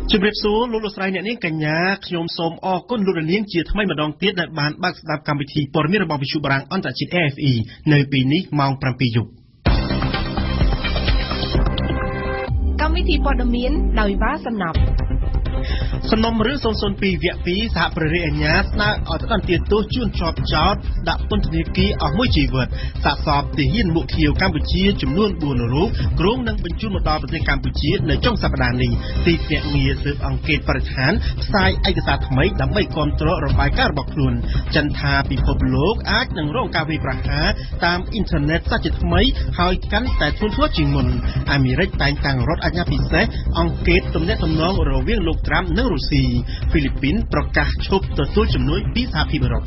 ជម្រាបសួរលោកលោកស្រីអ្នកនាងកញ្ញាខ្ញុំសូមអរគុណលោកនាងជាថ្មីម្ដងទៀតដែលបានបើកស្ដាប់កម្មវិធីព័ត៌មានរបស់វិទ្យុបារាំងអន្តរជាតិ AFE នៅពេលនេះម៉ោង 7 យប់កម្មវិធីព័ត៌មានដោយវ៉ាសំណាប់សំណុំរឿង002វគ្គ2សហប្ររិយអាជ្ញាស្នើឲ្យផ្តន្ទាទោសជួនជាប់ចោតដាក់ពន្ធនាគារអស់មួយជីវិតសាកសពទាហានមុខធាវកម្ពុជាចំនួន4រូបក្រុងនឹងបញ្ជូនមកដល់ប្រទេសកម្ពុជានៅចុងសប្តាហ៍នេះទីភ្នាក់ងារស៊ើបអង្កេតបរិស្ថានផ្សាយឯកសារថ្មីដើម្បីគ្រប់គ្រងរបាយការណ៍របស់ខ្លួនចិនថាពិភពលោកអាចនឹងរងការវាយប្រហារតាមអ៊ីនធឺណិតសាជាថ្មីហើយកាន់តែធ្ងន់ធ្ងរជាងមុនអាមេរិកតែងតាំងរដ្ឋអាជ្ញាពិសេសអង្កេតទំនាក់ទំនងរវាងលោកត្រាំនិងរុស្ស៊ីហ្វីលីពីនប្រកាសឈប់ទទួលជំនួយពីសហភាពអឺរ៉ុប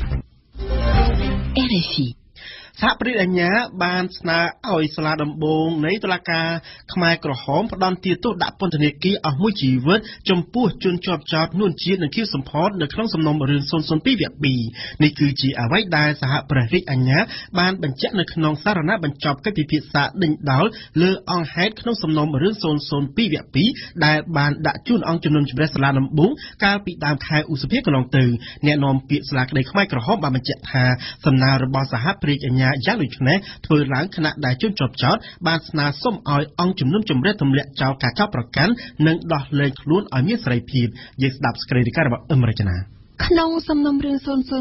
RFI សហប្រតិអាជ្ញាបានស្នើឲ្យសាលាដំបងនៃតុលាការខ្មែរក្រហមផ្តន្ទាទោសដាក់ពន្ធនាគារអស់មួយជីវិតចំពោះជនជាប់ចោទនួនជាតិនិងខៀវសំផននៅក្នុងសំណុំរឿង002វគ្គ2នេះគឺជាអ្វីដែលសហប្រតិអាជ្ញាបានបញ្ជាក់នៅក្នុងសារណបញ្ចប់កិច្ចពិភាក្សាដេញដោលលើអង្គហេតុក្នុងសំណុំរឿង002វគ្គ2ដែលបានដាក់ជូនអង្គជំនុំជម្រះសាលាដំបងកាលពីដើមខែឧសភាកន្លងទៅអ្នកនាំពាក្យសាលាក្តីខ្មែរក្រហមបានបញ្ជាក់ថាសំណើរបស់សហប្រតិអាជ្ញាយ៉ាងដូចនេះធ្វើឡើងខណៈដែលជនជាប់ចោទបានស្នើសុំឲ្យអង្គជំនុំជម្រះទម្លាក់ចោលការចោទប្រកាន់និងដោះលែងខ្លួនឲ្យមានសេរីភាពយើងស្ដាប់សេចក្តីរាយការណ៍របស់អឹមរចនាក្នុងសំណុំរឿង002វគ្គ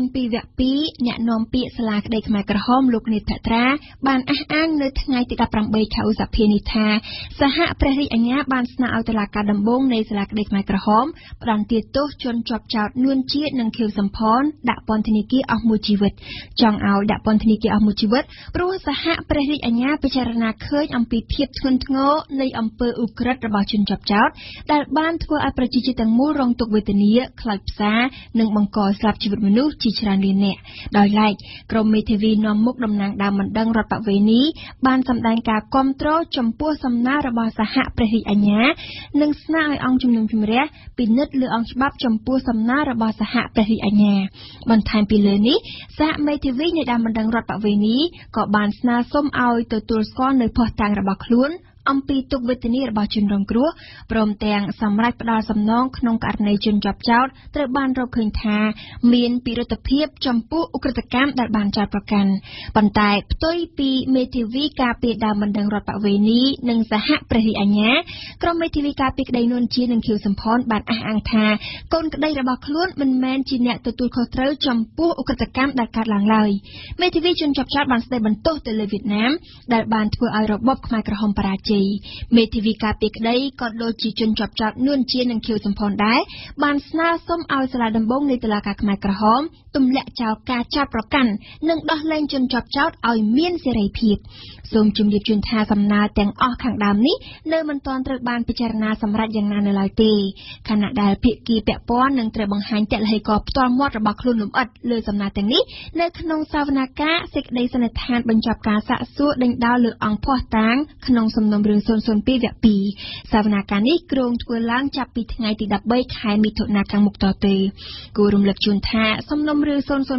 2អ្នកនាំពាក្យសាលាក្តីខ្មែរក្រហមលោកនេតភត្រាបានអះអាងនៅថ្ងៃទី18ខែឧសភានេះថាសហព្រះរាជអាជ្ញាបានស្នើឲ្យតុលាការដំបងនៃសាលាក្តីខ្មែរក្រហមផ្តន្ទាទោសជនជាប់ចោទនួនជាតិនិងខៀវសំផនដាក់ពន្ធនាគារអស់មួយជីវិតចង់ឲ្យដាក់ពន្ធនាគារអស់មួយជីវិតព្រោះសហព្រះរាជអាជ្ញាពិចារណាឃើញអំពីភាពធ្ងន់ធ្ងរនៃអំពើឧក្រិដ្ឋរបស់ជនជាប់ចោទដែលបានធ្វើឲ្យប្រជាជាតិទាំងមូលរងទុក្ខវេទនាខ្លោចផ្សានិងបង្កស្លាប់ជីវិតមនុស្សជាច្រើនលាននាក់ដោយឡែកក្រុមមេធាវីនាំមុខតំណាងដើមបណ្ដឹងរដ្ឋបវេនីបានសម្ដែងការគាំទ្រចំពោះសំណើរបស់សហព្រះរាជអាជ្ញានិងស្នើឲ្យអង្គជំនុំជម្រះពិនិត្យលើអង្គច្បាប់ចំពោះសំណើរបស់សហព្រះរាជអាជ្ញាបន្ថែមពីលើនេះសហមេធាវីនៃដើមបណ្ដឹងរដ្ឋបវេនីក៏បានស្នើសុំឲ្យទទួលស្គាល់នៅភស្តុតាងរបស់ខ្លួនអំពីទុក្ខវេទនារបស់ជនរងគ្រោះព្រមទាំងសម្រាប់ផ្ដល់សំណងក្នុងករណីជនជាប់ចោទត្រូវបានរកឃើញថាមានពិរុទ្ធភាពចំពោះឧក្រិដ្ឋកម្មដែលបានចោទប្រកាន់ប៉ុន្តែផ្ទុយពីមេធាវីការពារដើមបណ្ដឹងរដ្ឋបវេនីនិងសហព្រះរាជអាជ្ញាក្រុមមេធាវីការពារក្តីនួនជានិងខៀវសំផនបានអះអាងថាកូនក្តីរបស់ខ្លួនមិនមែនជាអ្នកទទួលខុសត្រូវចំពោះឧក្រិដ្ឋកម្មដែលកើតឡើងឡើយមេធាវីជនជាប់ចោទបានស្ដីបន្ទោសទៅលើវៀតណាមដែលបានធ្វើឲ្យរបបខ្មែរក្រហមបរាជ័យមេធាវីការពារក្តីក៏ដូចជាជនជាប់ចោទនួនជានិងខៀវសំផនដែរបានស្នើសុំឲ្យសាលាដំបងនៃតុលាការខ្មែរក្រហមទម្លាក់ចោលការចោទប្រកាន់និងដោះលែងជនជាប់ចោទឲ្យមានសេរីភាពសូមជម្រាបជូនថាសំណើទាំងអស់ខាងដើមនេះនៅមិនទាន់ត្រូវបានពិចារណាសម្រេចយ៉ាងណានៅឡើយទេខណៈដែលភាគីពាក់ព័ន្ធនឹងត្រូវបង្ហាញទឡ្ហីករណ៍ផ្ទាល់មាត់របស់ខ្លួនលម្អិតលើសំណើទាំងនេះនៅក្នុងសវនកម្មសេចក្តីសន្និដ្ឋានបញ្ចប់ការសាកសួរដេញដោលលើអង្គភស្តុតាងក្នុងសំណុំរឿង002វគ្គ2សវនកម្មនេះគ្រោងធ្វើឡើងចាប់ពីថ្ងៃទី13ខែមិថុនាខាងមុខតទៅគួររំលឹកជូនថាសំណុំរឿង002វគ្គ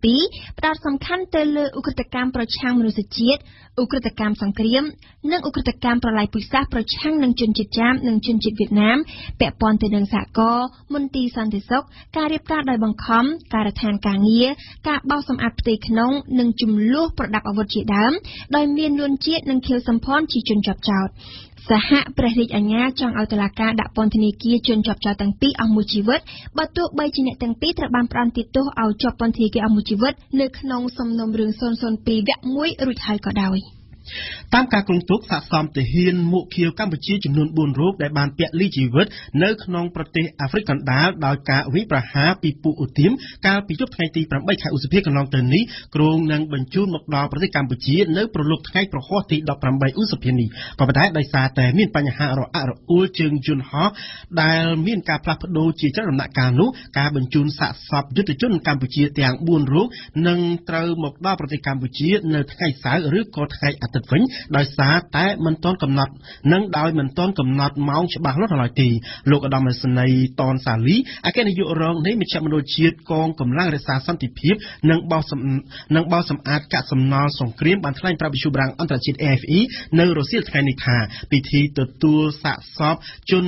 2ផ្ដោតសំខាន់ទៅលើឧក្រិដ្ឋកម្មប្រឆាំងមនុស្សជាតិឧក្រិដ្ឋកម្មសង្គ្រាមនិងឧក្រិដ្ឋកម្មប្រល័យពូជសាសន៍ប្រឆាំងនឹងជនជាតិចាមនិងជនជាតិវៀតណាមពាក់ព័ន្ធទៅនឹងសហគមន៍មន្ទីរសន្តិសុខការរៀបការដោយបង្ខំការដ្ឋានការងារការបោសសម្អាតផ្ទៃក្នុងនិងចំនួនប្រដាប់អាវុធជាដើមដោយមាននួនជាតិនិងខៀវសំផនជាជនជាប់ចោទសហព្រះរាជអាជ្ញាចង់ឲ្យតុលាការដាក់ពន្ធនាគារជនជាប់ចោទទាំងពីរអស់មួយជីវិតបើទោះបីជាអ្នកទាំងពីរត្រូវបានផ្តន្ទាទោសឲ្យជាប់ពន្ធនាគារអស់មួយជីវិតនៅក្នុងសំណុំរឿង002វគ្គ1រួចហើយក៏ដោយតាមការគ្រោងទុកស័ក្តិសមទាហានមុខខៀវកម្ពុជាចំនួន4រូបដែលបានពាក់លីជីវិតនៅក្នុងប្រទេសអាហ្វ្រិកកណ្ដាលដោយការវាយប្រហារពីពួកឧទាមកាលពីយប់ថ្ងៃទី8ខែឧសភាកន្លងទៅនេះគ្រោងនឹងបញ្ជូនមកដល់ប្រទេសកម្ពុជានៅព្រលប់ថ្ងៃប្រហ័សទី18ឧសភានេះក៏ប៉ុន្តែដោយសារតែមានបញ្ហារអាក់រអួលជើងយន្តហោះដែលមានការផ្លាស់ប្ដូរជាច្រើនដំណាក់កាលនោះការបញ្ជូនសាកសពយុទ្ធជនកម្ពុជាទាំង4រូបនឹងត្រូវមកដល់ប្រទេសកម្ពុជានៅថ្ងៃសៅរ៍ឬក៏ថ្ងៃអាទិត្យវិញដោយសារតែមិនទាន់កំណត់និងដោយមិនទាន់កំណត់ម៉ោងច្បាស់លាស់ឡើយទេលោកឧត្តមសេនីយ៍តនសាលីអគ្គនាយករងនៃមជ្ឈមណ្ឌលជាតិកងកម្លាំងរក្សាសន្តិភាពនិងបោសសម្អាតកាកសំណល់សង្គ្រាមបានថ្លែងប្រាប់វិទ្យុបារាំងអន្តរជាតិ AFE នៅរសៀលថ្ងៃនេះថាពិធីទទួលសាកសពជន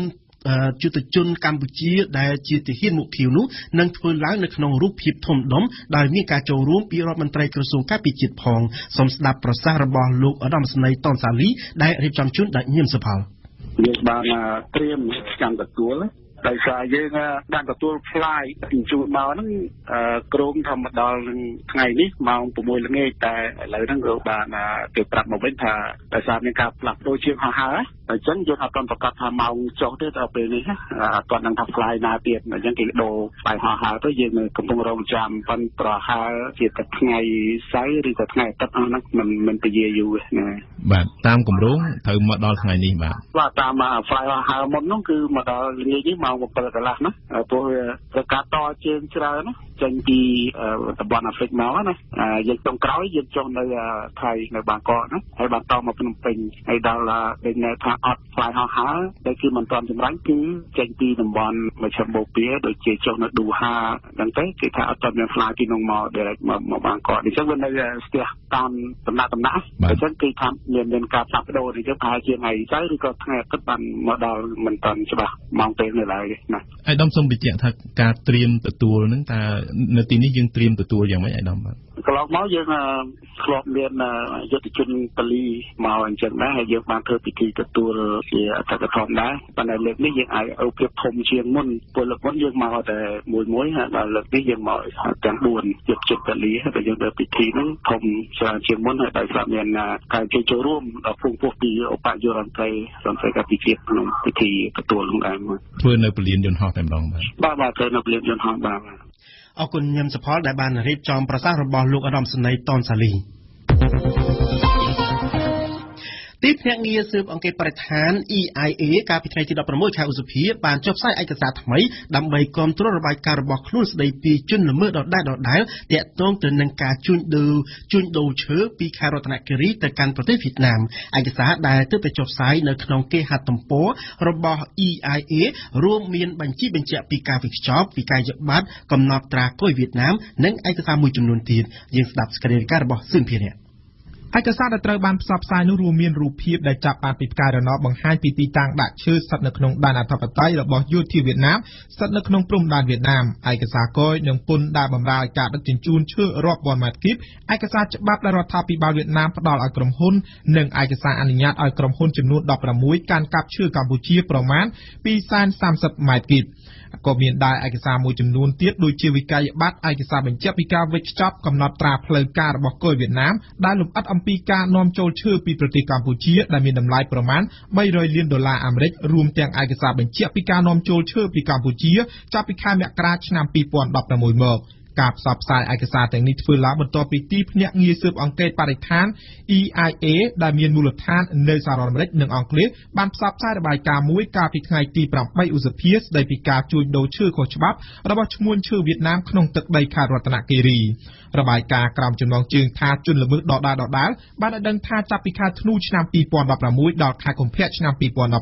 จุดจุนกัมพูชีได้จีติหินมุกผิวนู้นังทุนล้างในขนมรูปพิบทมดมได้มีการโจร่วมปีรัฐมนตรีกระทรวงการปิจิตพองสมสดับประสาระบอลูกอดัมสไนตอนสาลีได้เรียบจำชุดได้เยี่ยมสภาយើងបានត្រៀមចាំទទួលដោយសារយើងបានទទួលផ្លាយជញ្ជូនមកហ្នឹងក្រុមធម្មតានឹងថ្ងៃនេះម៉ោង 6 ល្ងាចតែឥឡូវហ្នឹងក៏បានគេប្រាប់មកវិញថាដោយសារមានការផ្លាស់ប្ដូរជាងហោះហើរអញ្ចឹងយើងអត់ទាន់ប្រកាសថាម៉ោងចុះទេដល់ពេលនេះអត់ទាន់ដឹងថាផ្លាយណាទៀតអញ្ចឹងគេដូរផ្លាយហោះហើរទៅយើងកំពុងរងចាំប៉ុន្តែប្រហែលជាតែថ្ងៃសៅរ៍ឬក៏ថ្ងៃអាទិត្យហ្នឹងមិនពជាយូរទេណាបាទតាមគម្រោងត្រូវមកដល់ថ្ងៃនេះបាទតាមផ្លាយហោះហើរមុនហ្នឹងគឺមកដល់ល្ងាចនេះម៉ោង 7 កន្លះណាព្រោះប្រកាសតជើងច្រើនណាចេញពីតំបន់អាហ្វ្រិកមកណាយើងចុងក្រោយយើងចុះនៅថៃនៅបាងកកណាហើយបានតមកភ្នំពេញហើយដល់ដូចនៅថាអត់ផ្លាយហោះហើរដែលគឺមិនទាន់ចម្រាញ់គឺចេញពីតំបន់មជ្ឈមបូព៌ាដូចជាចុះនៅឌូហាហ្នឹងទៅគេថាអត់ទាន់មានផ្លាយពីនោះមក direct មកបាងកកអញ្ចឹងវានៅស្ទះតាមដំណាក់អញ្ចឹងគេថាមានការផ្លាស់ប្ដូរនេះទៅប្រហែលជាថ្ងៃសៅរ៍ឬក៏ថ្ងៃអាទិត្យបានមកដល់មិនទាន់ច្បាស់ម៉ោងពេលនៅឡើយណាអាយដាមសូមបញ្ជាក់ថាការត្រៀមទទួលហ្នឹងតើនៅទីនេះយើងត្រៀមទទួលយ៉ាងម៉េចអាយដាមបាទកន្លងមកយើងធ្លាប់មានយុទ្ធជនពលីមកអញ្ចឹងដែរហើយយើងបានធ្វើពិធីទទួលជាអធិការធំដែរប៉ុន្តែលើកនេះយើងអាចឲ្យភាពធំជាងមុនពលលើកមុនយើងមកតែមួយហើយដល់លើកនេះយើងមកទាំង4យុទ្ធជនពលីហើយយើងធ្វើពិធីហ្នឹងធំច្រើនជាងមុនហើយដោយសារមានការចូលរួមដល់ភូមិពោះពីឧបនាយករដ្ឋមន្ត្រីកម្ពុជាក្នុងពិធីទទួលនោះដែរធ្វើនៅពលានយន្តហោះតែម្ដងបាទធ្វើនៅពលានយន្តហោះបាទអរគុណញឹមសផលដែលបានរៀបចំប្រសាសន៍របស់លោកឧត្តមសេនីយ៍តនសាលីទីភ្នាក់ងារស៊ើបអង្កេតបរិស្ថាន EIA កាលពីថ្ងៃទី 16 ខែឧសភាបានចុះផ្សាយឯកសារថ្មីដើម្បីគាំទ្ររបាយការណ៍របស់ខ្លួនស្ដីពីជនល្មើសដដែលទាក់ទងទៅនឹងការជួញដូរឈើពីខេត្តរតនគិរីទៅកាន់ប្រទេសវៀតណាមឯកសារដែលទើបតែចុះផ្សាយនៅក្នុងគេហទំព័ររបស់ EIA រួមមានបញ្ជាក់ពីការវិខ្ចប់ពីកាយប័ត្រកំណត់ត្រាគុយវៀតណាមនិងឯកសារមួយចំនួនទៀតយើងស្ដាប់សេចក្តីរាយការណ៍របស់ស៊ឹងភារៈឯកសារដែលត្រូវបានផ្សព្វផ្សាយនោះរួមមានរូបភាពដែលចាប់បានពីផ្កាយរណបបង្ហាញពីទីតាំងដាក់ឈើស្ថិតនៅក្នុងដែនអធិបតេយ្យរបស់យោធាវៀតណាមស្ថិតនៅក្នុងព្រំដែនវៀតណាមឯកសារកយនិងពន្ធដែលបម្រើឲ្យការដឹកជញ្ជូនឈើរាប់ពាន់ម៉ែត្រគីបឯកសារច្បាប់ដែលរដ្ឋាភិបាលវៀតណាមផ្ដល់ឲ្យក្រុមហ៊ុននិងឯកសារអនុញ្ញាតឲ្យក្រុមហ៊ុនចំនួន16កាន់កាប់ឈើកម្ពុជាប្រមាណ 230 ម៉ែត្រគីបក៏មានដែរឯកសារមួយចំនួនទៀតដូចជាវិក័យប័ត្រឯកសារបញ្ជាក់ពីការវេចខ្ចប់កំណត់ត្រាផ្លូវការរបស់កុយវៀតណាមដែលលម្អិតអំពីការនាំចូលឈើពីប្រទេសកម្ពុជាដែលមានតម្លៃប្រមាណ$300 លានរួមទាំងឯកសារបញ្ជាក់ពីការនាំចូលឈើពីកម្ពុជាចាប់ពីខែមករាឆ្នាំ 2016 មកការផ្សព្វផ្សាយឯកសារទាំងនេះធ្វើឡើងបន្ទាប់ពីទីភ្នាក់ងារស៊ើបអង្កេតបរិស្ថាន EIA ដែលមានមូលដ្ឋាននៅសហរដ្ឋអាមេរិកនិងអង់គ្លេសបានផ្សព្វផ្សាយរបាយការណ៍មួយកាលពីថ្ងៃទី 8 ឧសភាស្ដីពីការជួញដូរឈើខុសច្បាប់របស់ឈ្មួញឈើវៀតណាមក្នុងទឹកដីខេត្តរតនគិរីរបាយការណ៍ក្រោមចំណងជើងថាជនល្មើសដដែលបានឲ្យដឹងថាចាប់ពីខែធ្នូឆ្នាំ 2016 ដល់ខែកុម្ភៈឆ្នាំ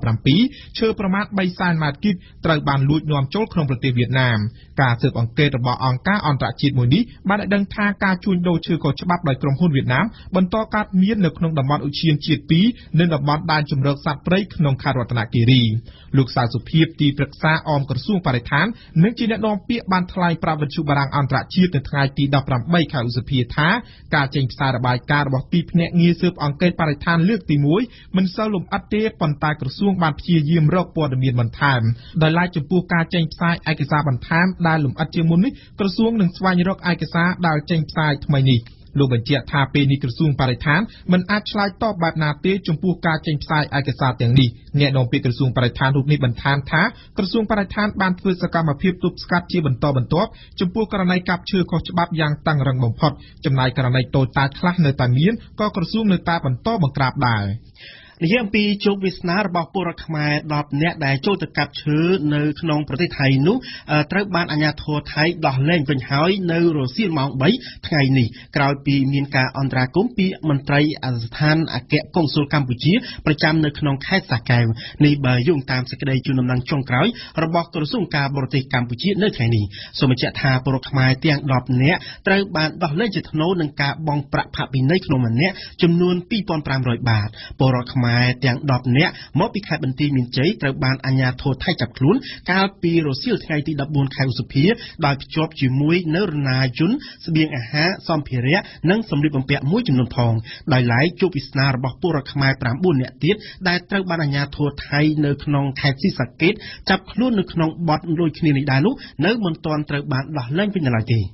2017 ឈើប្រមាណ 300,000 ម៉ែត្រគីបត្រូវបានលួចនាំចូលក្នុងប្រទេសវៀតណាមការស៊ើបអង្កេតរបស់អង្គការអន្តរជាតិមួយនេះបានឲ្យដឹងថាការជួញដូរឈើខុសច្បាប់ដោយក្រុមហ៊ុនវៀតណាមបន្តកើតមាននៅក្នុងតំបន់ឧទ្យានជាតិ2និងតំបន់ដែនជម្រកសត្វព្រៃក្នុងខេត្តរតនគិរីលោកសៅសុភាពទីប្រឹក្សាអមក្រសួងបរិស្ថាននិងជាអ្នកនាំពាក្យបានថ្លែងប្រាប់វិទ្យុបារាំងអន្តរជាតិនៅថ្ងៃទី 18 ខែឧសភាថាការចេញផ្សាយរបាយការណ៍របស់ទីភ្នាក់ងារស៊ើបអង្កេតបរិស្ថានលើកទី1មិនសូវលម្អិតទេប៉ុន្តែក្រសួងបានព្យាយាមរកព័ត៌មានបន្ថែមដោយឡែកចំពោះការចេញផ្សាយឯកសារបន្ថែមដែលលម្អិតជាងមុននេះក្រសួងនឹងស្វែងរកឯកសារដែលចេញផ្សាយថ្មីនេះលោកបញ្ជាក់ថាពេលនេះក្រសួងបរិស្ថានមិនអាចឆ្លើយតបបែបណាទេចំពោះការចេញផ្សាយឯកសារទាំងនេះអ្នកនាំពាក្យក្រសួងបរិស្ថានរូបនេះបន្ថែមថាក្រសួងបរិស្ថានបានធ្វើសកម្មភាពទប់ស្កាត់ជាបន្តបន្ទាប់ចំពោះករណីកាប់ឈើខុសច្បាប់យ៉ាងតឹងរ៉ឹងបំផុតចំណែកករណីតូចតាចខ្លះនៅតែមានក៏ក្រសួងនៅតែបន្តបង្ក្រាបដែរនិយាយអំពីជោគវាសនារបស់ពលរដ្ឋខ្មែរ10នាក់ដែលចូលទៅកាប់ឈើនៅក្នុងប្រទេសថៃនោះត្រូវបានអាជ្ញាធរថៃដោះលែងវិញហើយនៅរសៀលម៉ោង 3 ថ្ងៃនេះក្រោយពីមានការអន្តរាគមន៍ពីមន្ត្រីស្ថានអគ្គកុងស៊ុលកម្ពុជាប្រចាំនៅក្នុងខេត្តសាកែវនេះបើយោងតាមសេចក្តីជូនដំណឹងចុងក្រោយរបស់ក្រសួងការបរទេសកម្ពុជានៅថ្ងៃនេះសូមបញ្ជាក់ថាពលរដ្ឋខ្មែរទាំង10នាក់ត្រូវបានដោះលែងជាថ្នូរនឹងការបង់ប្រាក់ផាកពិន័យក្នុងម្នាក់ចំនួន 2,500 បាតពលរដ្ឋខ្មែរខ្មែរទាំង10នាក់មកពីខេត្តបន្ទាយមានជ័យត្រូវបានអាជ្ញាធរថៃចាប់ខ្លួនកាលពីរសៀលថ្ងៃទី14ខែឧសភាដោយភ្ជាប់ជាមួយនៅរណាយន្តស្បៀងអាហារសម្ភារៈនិងសម្លៀកបំពាក់មួយចំនួនផងដោយឡែកជួបវាសនារបស់ពលរដ្ឋខ្មែរ9នាក់ទៀតដែលត្រូវបានអាជ្ញាធរថៃនៅក្នុងខេត្តស៊ីសាកេតចាប់ខ្លួននៅក្នុងបទដូចគ្នានេះដែរនោះនៅមិនទាន់ត្រូវបានដោះលែងវិញឡើយទេ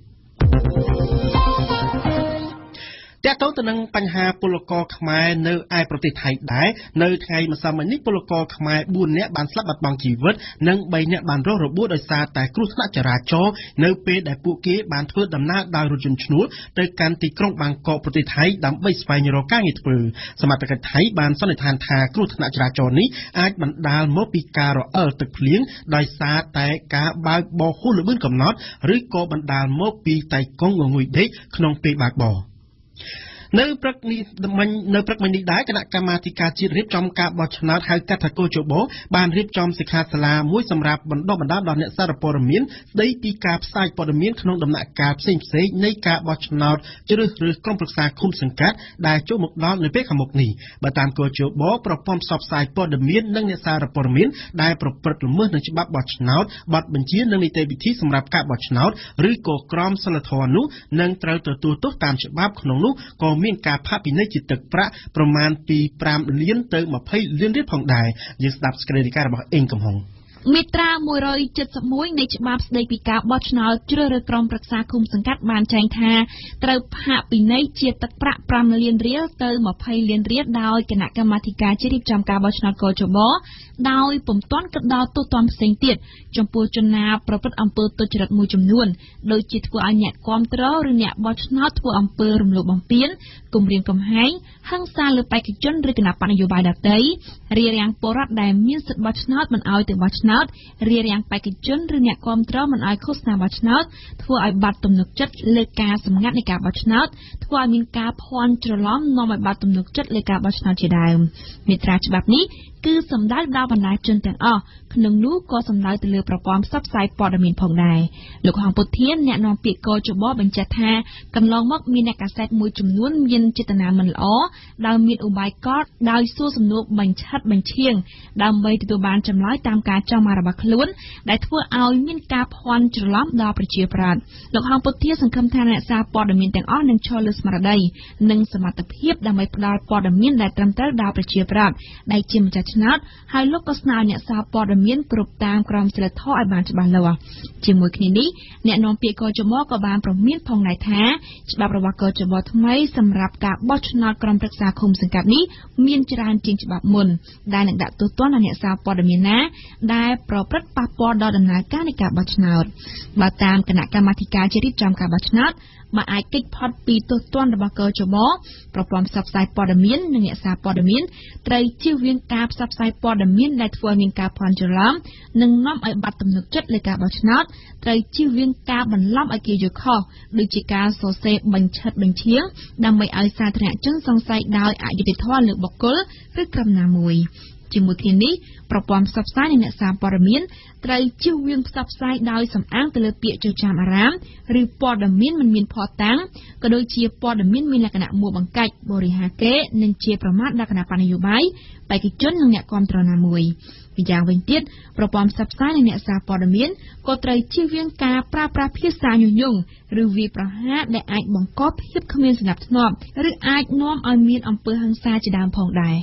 តើតើទៅនឹងបញ្ហាពលករខ្មែរនៅឯប្រទេសថៃដែរនៅថ្ងៃម្សិលមិញនេះពលករខ្មែរ4នាក់បានស្លាប់បាត់បង់ជីវិតនិង3នាក់បានរងរបួសដោយសារតែគ្រោះថ្នាក់ចរាចរណ៍នៅពេលដែលពួកគេបានធ្វើដំណើរដោយរថយន្តឈ្នួលទៅកាន់ទីក្រុងបាងកកប្រទេសថៃដើម្បីស្វែងរកការងារធ្វើសមត្ថកិច្ចថៃបានសន្និដ្ឋានថាគ្រោះថ្នាក់ចរាចរណ៍នេះអាចបណ្ដាលមកពីការរអិលទឹកភ្លៀងដោយសារតែការបើកបរហួសល្បឿនកំណត់ឬក៏បណ្ដាលមកពីតែកង់ងុយដេកក្នុងពេលបើកបរនៅព្រឹកនេះដែរគណៈកម្មាធិការជាតិរៀបចំការបោះឆ្នោតហៅកាត់ថាកោជបបានរៀបចំសិក្ខាសាលាមួយសម្រាប់បណ្ដុះបណ្ដាលដល់អ្នកសារព័ត៌មានស្ដីពីការផ្សាយព័ត៌មានក្នុងដំណាក់កាលផ្សេងៗនៃការបោះឆ្នោតជ្រើសរើសក្រុមប្រឹក្សាឃុំសង្កាត់ដែលចូលមកដល់នៅពេលខាងមុខនេះបើតាមកោជបប្រព័ន្ធផ្សព្វផ្សាយព័ត៌មាននិងអ្នកសារព័ត៌មានដែលប្រព្រឹត្តល្មើសនឹងច្បាប់បោះឆ្នោតបទបញ្ជានិងនីតិវិធីសម្រាប់ការបោះឆ្នោតឬក៏ក្រមសីលធម៌នោះនឹងត្រូវទទួលទោសតាមច្បាប់ក្នុងនោះក៏មានការផាកពិន័យជាទឹកប្រាក់ប្រមាណពី5លានទៅ20លានរៀលផងដែរយើងស្ដាប់សេចក្តីរាយការណ៍របស់អេងកំហុងមាត្រា171នៃច្បាប់ស្តីពីការបោះឆ្នោតជ្រើសរើសក្រុមប្រឹក្សាឃុំសង្កាត់បានចែងថាត្រូវផាកពិន័យជាទឹកប្រាក់5លានរៀលទៅ20លានរៀលដោយគណៈកម្មាធិការជាតិរៀបចំការបោះឆ្នោតកោជបដោយពុំទាន់គិតដល់ទោសទណ្ឌផ្សេងទៀតចំពោះជនណាប្រព្រឹត្តអំពើទុច្ចរិតមួយចំនួនដូចជាធ្វើឲ្យអ្នកគាំទ្រឬអ្នកបោះឆ្នោតធ្វើអំពើរំលោភបំពានគំរាមកំហែងហិង្សាលើបេក្ខជនឬគណៈបកនយោបាយដទៃរារាំងពលរដ្ឋដែលមានសិទ្ធិបោះឆ្នោតមិនឲ្យទៅបោះឆ្នោតរារាំងបេក្ខជនឬអ្នកគាំទ្រមិនឲ្យឃោសនាបោះឆ្នោតធ្វើឲ្យបាត់ទំនុកចិត្តលើការសម្ងាត់នៃការបោះឆ្នោតធ្វើឲ្យមានការភ័ន្តច្រឡំនាំឲ្យបាត់ទំនុកចិត្តលើការបោះឆ្នោតជាដើមមាត្រាច្បាប់នេះគឺសំដៅដល់បណ្ដាជនទាំងអស់ក្នុងនោះក៏សំដៅទៅលើប្រព័ន្ធផ្សព្វផ្សាយព័ត៌មានផងដែរលោកហងពុធានអ្នកនាំពាក្យកោជបបញ្ជាក់ថាកន្លងមកមានអ្នកកាសែតមួយចំនួនមានចេតនាមិនល្អដោយមានឧបាយកតដោយសួរសំណួរបញ្ឆិតបញ្ឈៀងដើម្បីទទួលបានចម្លើយតាមការចង់បានរបស់ខ្លួនដែលធ្វើឲ្យមានការភ័ន្តច្រឡំដល់ប្រជាប្រដ្ឋលោកហងពុធានសង្ឃឹមថាអ្នកសារព័ត៌មានទាំងអស់នឹងឈរលើស្មារតីនិងសមត្ថភាពដើម្បីផ្ដល់ព័ត៌មានដែលត្រឹមត្រូវដល់ប្រជាប្រដ្ឋដែលជាម្ចាស់ឆ្នោតហើយលោកក៏ស្នើអ្នកសារព័ត៌មានគ្រប់តាមក្រមសីលធម៌ឲ្យបានច្បាស់លាស់ជាមួយគ្នានេះអ្នកនាំពាក្យកោជបក៏បានប្រមានផងដែរថាច្បាប់របស់កោជបថ្មីសម្រាប់ការបោះឆ្នោតក្រុមប្រឹក្សាឃុំសង្កាត់នេះមានច្រើនជាងច្បាប់មុនដែលនឹងដាក់ទោសទណ្ឌដល់អ្នកសារព័ត៌មានណាដែលប្រព្រឹត្តប៉ះពាល់ដល់ដំណើរការនៃការបោះឆ្នោតបើតាមគណៈកម្មាធិការជាតិរៀបចំការបោះឆ្នោតបើអាចគេចផុតពីទោសទណ្ឌរបស់កោជបប្រព័ន្ធផ្សព្វផ្សាយព័ត៌មាននិងអ្នកសារព័ត៌មានត្រូវជៀសវាងការផ្សព្វផ្សាយព័ត៌មានដែលធ្វើឲ្យមានការភ័ន្តច្រឡំនិងនាំឲ្យបាត់ទំនុកចិត្តលើការបោះឆ្នោតត្រូវជៀសវាងការបន្លំឲ្យគេយល់ខុសដូចជាការសរសេរបញ្ឆិតបញ្ឈៀងដើម្បីឲ្យសាធារណជនសង្ស័យដោយអយុត្តិធម៌លើបុគ្គលឬក្រុមណាមួយជាមួយគ្នានេះប្រព័ន្ធផ្សព្វផ្សាយនិងអ្នកសារព័ត៌មានត្រូវជៀសវាងផ្សព្វផ្សាយដោយសំអាងទៅលើពាក្យចចាមអារាមឬព័ត៌មានមិនមានភស្តុតាងក៏ដូចជាព័ត៌មានមានលក្ខណៈមួបង្កាច់បរិហាកេនិងជាប្រមាថដល់គណៈបញ្ញនយោបាយបេក្ខជននិងអ្នកគាំទ្រណាមួយម្យ៉ាងវិញទៀតប្រព័ន្ធផ្សព្វផ្សាយនិងអ្នកសារព័ត៌មានក៏ត្រូវជៀសវាងការប្រើប្រាស់ភាសាញុះញង់ឬវាយប្រហារដែលអាចបង្កភាពគ្មានសណ្ដាប់ធ្នាប់ឬអាចនាំឲ្យមានអំពើហិង្សាជាដើមផងដែរ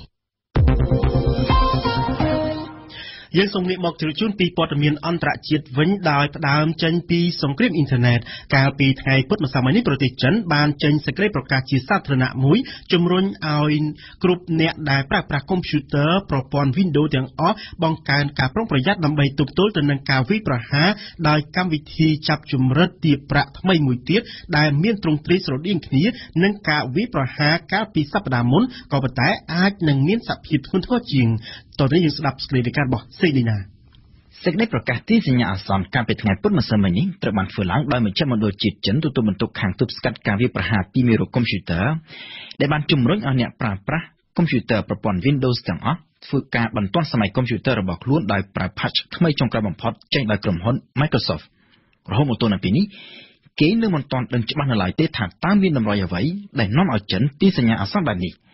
យើងសូមងាកមកជជែកពីព័ត៌មានអន្តរជាតិវិញដោយផ្ដើមចេញពីសង្គ្រាមអ៊ីនធឺណិតកាលពីថ្ងៃពុធម្សិលមិញនេះប្រទេសចិនបានចេញសេចក្តីប្រកាសជាសាធារណៈមួយជំរុញឲ្យគ្រប់អ្នកដែលប្រើប្រាស់កុំព្យូទ័រប្រព័ន្ធ Windows ទាំងអស់បង្កើនការប្រុងប្រយ័ត្នដើម្បីទប់ទល់ទៅនឹងការវាយប្រហារដោយកម្មវិធីចាប់ជំរិតទាបប្រាក់ថ្មីមួយទៀតដែលមានទ្រង់ទ្រាយស្រដៀងគ្នានឹងការវាយប្រហារកាលពីសប្តាហ៍មុនក៏ប៉ុន្តែអាចនឹងមានសភាពធ្ងន់ធ្ងរជាងតទៅនេះយើងស្ដាប់សេចក្តីរាយការណ៍របស់សេឌីណាសេចក្តីប្រកាសទីសញ្ញាអាសន្នកាលពីថ្ងៃពុធម្សិលមិញនេះត្រូវបានធ្វើឡើងដោយមជ្ឈមណ្ឌលជាតិចិនទទួលបន្ទុកខាងទប់ស្កាត់ការវាយប្រហារពីមេរោគកុំព្យូទ័រដែលបានជំរុញឲ្យអ្នកប្រើប្រាស់កុំព្យូទ័រប្រព័ន្ធ Windows ទាំងអស់ធ្វើការបន្ទាន់សម័យកុំព្យូទ័ររបស់ខ្លួនដោយប្រើ patch ថ្មីចុងក្រោយបំផុតចេញដោយក្រុមហ៊ុន Microsoft រហូតមកទល់នៅពេលនេះគេនៅមិនទាន់ដឹងច្បាស់នៅឡើយទេថាតើមានតម្រុយអ្វីដែលនាំឲ្យចិនទីសញ្ញាអាសន្នបែបនេះ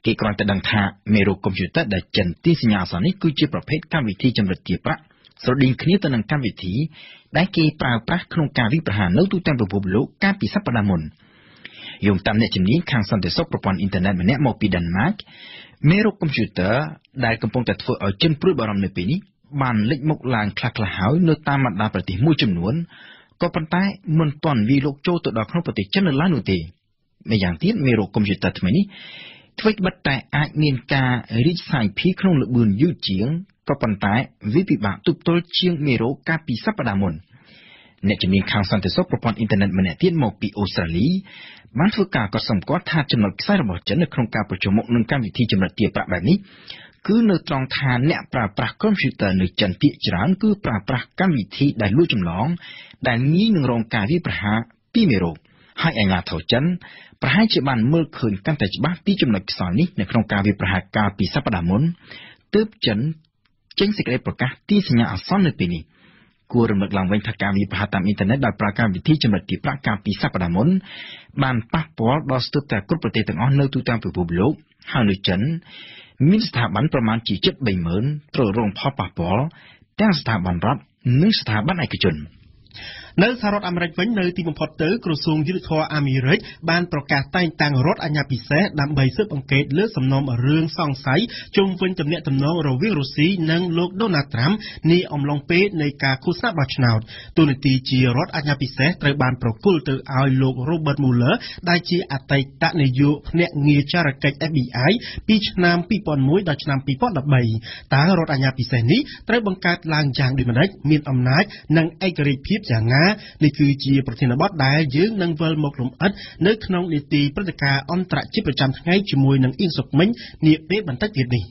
គេគ្រាន់តែដឹងថាមេរោគកុំព្យូទ័រដែលចិនទាញសញ្ញាអក្សរនេះគឺជាប្រភេទកម្មវិធីចម្រិតទារប្រាក់ស្រដៀងគ្នាទៅនឹងកម្មវិធីដែលគេប្រើប្រាស់ក្នុងការវិប្រហារនៅទូទាំងពិភពលោកកាលពីសប្តាហ៍មុនយោងតាមអ្នកជំនាញខាងសន្តិសុខប្រព័ន្ធអ៊ីនធឺណិតម្នាក់មកពីដេនម៉ាកមេរោគកុំព្យូទ័រដែលកំពុងតែធ្វើឲ្យជនព្រួយបារម្ភនៅពេលនេះបានលេចមុខឡើងខ្លះៗហើយនៅតាមបណ្ដាប្រទេសមួយចំនួនក៏ប៉ុន្តែមិនទាន់វាលោកចូលទៅដល់ក្នុងប្រទេសចិននៅឡើយនោះទេម្យ៉ាងទៀតមេរោគកុំព្យូទ័រថ្មីនេះអ្វីត្បិតតែអាចមានការរីកសាយភាយក្នុងល្បឿនយឺតជាងក៏ប៉ុន្តែវាពិបាកទប់ទល់ជាងមេរោគកាលពីសប្តាហ៍មុនអ្នកជំនាញខាងសន្តិសុខប្រព័ន្ធអ៊ីនធឺណិតម្នាក់ទៀតមកពីអូស្ត្រាលីបានធ្វើការកត់សម្គាល់ថាចំណុចខ្សែរបស់ចិននៅក្នុងការប្រជុំមុខនឹងកម្មវិធីចម្រិតទារប្រាក់បែបនេះគឺនៅត្រង់ថាអ្នកប្រើប្រាស់កុំព្យូទ័រនៅចិនភាគច្រើនគឺប្រើប្រាស់កម្មវិធីដែលលួចចម្លងដែលងាយនឹងរងការវាយប្រហារពីមេរោគហើយអាជ្ញាធរចិនប្រហែលជាបានមើលឃើញកាន់តែច្បាស់ពីចំណុចខ្សោយនេះនៅក្នុងការវាយប្រហារកាលពីសប្តាហ៍មុនទើបចិនចេញសេចក្តីប្រកាសទាញសញ្ញាអាសន្ននៅពេលនេះគួររំលឹកឡើងវិញថាការវាយប្រហារតាមអ៊ីនធឺណិតដោយប្រើកម្មវិធីចម្រិតទារប្រាក់កាលពីសប្តាហ៍មុនបានប៉ះពាល់ដល់ស្ទើរតែគ្រប់ប្រទេសទាំងអស់នៅទូទាំងពិភពលោកហើយនៅចិនមានស្ថាប័នប្រមាណជាជិត 30,000 ត្រូវរងផលប៉ះពាល់ទាំងស្ថាប័នរដ្ឋនិងស្ថាប័នឯកជននៅសហរដ្ឋអាមេរិកវិញនៅទីបំផុតទៅក្រសួងយុទ្ធភ័ពអាមេរិកបានប្រកាសតែងតាំងរដ្ឋអាជ្ញាពិសេសដើម្បីស៊ើបអង្កេតលើសំណុំរឿងសង្ស័យជុំវិញទំនាក់ទំនងរវាងរុស្ស៊ីនិងលោកដូណាល់ត្រាំនាអំឡុងពេលនៃការឃោសនាបោះឆ្នោតទូនាទីជារដ្ឋអាជ្ញាពិសេសត្រូវបានប្រគល់ទៅឲ្យលោក Robert Mueller ដែលជាអតីតនាយកភ្នាក់ងារចារកិច្ច FBI ពីឆ្នាំ2001ដល់ឆ្នាំ2013តើរដ្ឋអាជ្ញាពិសេសនេះត្រូវបង្កើតឡើងយ៉ាងដូចម្តេចមានអំណាចនិងឯករាជ្យភាពយ៉ាងណានេះគឺជាប្រធានបទដែលយើងនឹងវិលមកលម្អិតនៅក្នុងនីតិព្រឹត្តិការណ៍អន្តរជាតិប្រចាំថ្ងៃជាមួយនឹងអ៊ីងសុកមិញនាពេលបន្តិចទៀតនេះ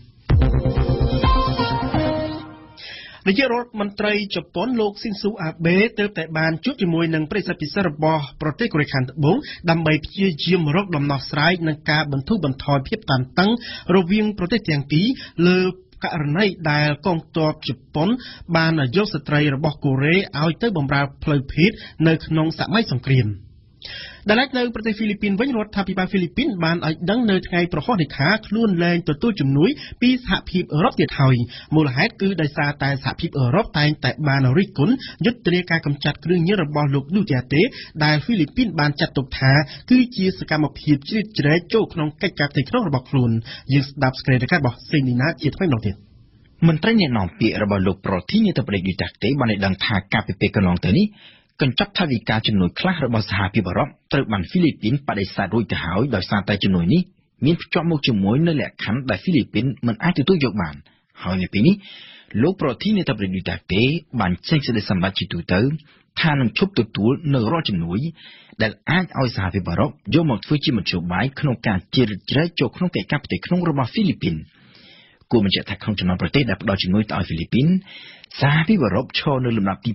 នាយករដ្ឋមន្ត្រីជប៉ុនលោកស៊ីនស៊ូអាបេទើបតែបានជួបជាមួយនឹងប្រធានាធិបតីរបស់ប្រទេសកូរ៉េខាងត្បូងដើម្បីព្យាយាមរកដំណោះស្រាយនឹងការបន្ធូរបន្ថយភាពតានតឹងរវាងប្រទេសទាំងពីរលើករណីដែលកងទ័ពជប៉ុនបានយកស្ត្រីរបស់កូរ៉េឲ្យទៅបម្រើផ្លូវភេទនៅក្នុងសម័យសង្គ្រាមដែលនៅប្រទេសហ្វីលីពីនវិញរដ្ឋាភិបាលហ្វីលីពីនបានឲ្យដឹងនៅថ្ងៃប្រហោះនេះថាខ្លួនលែងទទួលជំនួយពីសហភាពអឺរ៉ុបទៀតហើយមូលហេតុគឺដោយសារតែសហភាពអឺរ៉ុបតែងតែបានរិះគន់យុទ្ធនាការកម្ចាត់គ្រឿងញៀនរបស់លោកឌូតេតេដែលហ្វីលីពីនបានចាត់ទុកថាគឺជាសកម្មភាពជ្រៀតជ្រែកចូលក្នុងកិច្ចការផ្ទៃក្នុងរបស់ខ្លួនយើងស្ដាប់សេចក្តីរាយការណ៍របស់សេនីណាជាថ្មីម្ដងទៀតមន្ត្រីអ្នកនាំពាក្យរបស់លោកប្រធានាធិបតីឌូតាតេបានឲ្យដឹងថាការពិភាក្សាកន្លងទៅនេះកញ្ចប់ថវិកាជំនួយខ្លះរបស់សហភាពអឺរ៉ុបត្រូវបានហ្វីលីពីនបដិសេធរួចទៅហើយដោយសារតែជំនួយនេះមានភ្ជាប់មកជាមួយនៅលក្ខខណ្ឌដែលហ្វីលីពីនមិនអាចទទួលយកបានហើយនៅពេលនេះលោកប្រធានាធិបតីឌូតាតេបានចេញសេចក្តីសម្រេចជាទូទៅថានឹងឈប់ទទួលនៅរាល់ជំនួយដែលអាចឲ្យសហភាពអឺរ៉ុបយកមកធ្វើជាមធ្យោបាយក្នុងការជ្រៀតជ្រែកចូលក្នុងកិច្ចការផ្ទៃក្នុងរបស់ហ្វីលីពីនគួរបញ្ជាក់ថាក្នុងចំណោមប្រទេសដែលផ្ដល់ជំនួយទៅឲ្យហ្វីលីពីនសហភាពអឺរ៉ុបឈរនៅលំដាប់ទី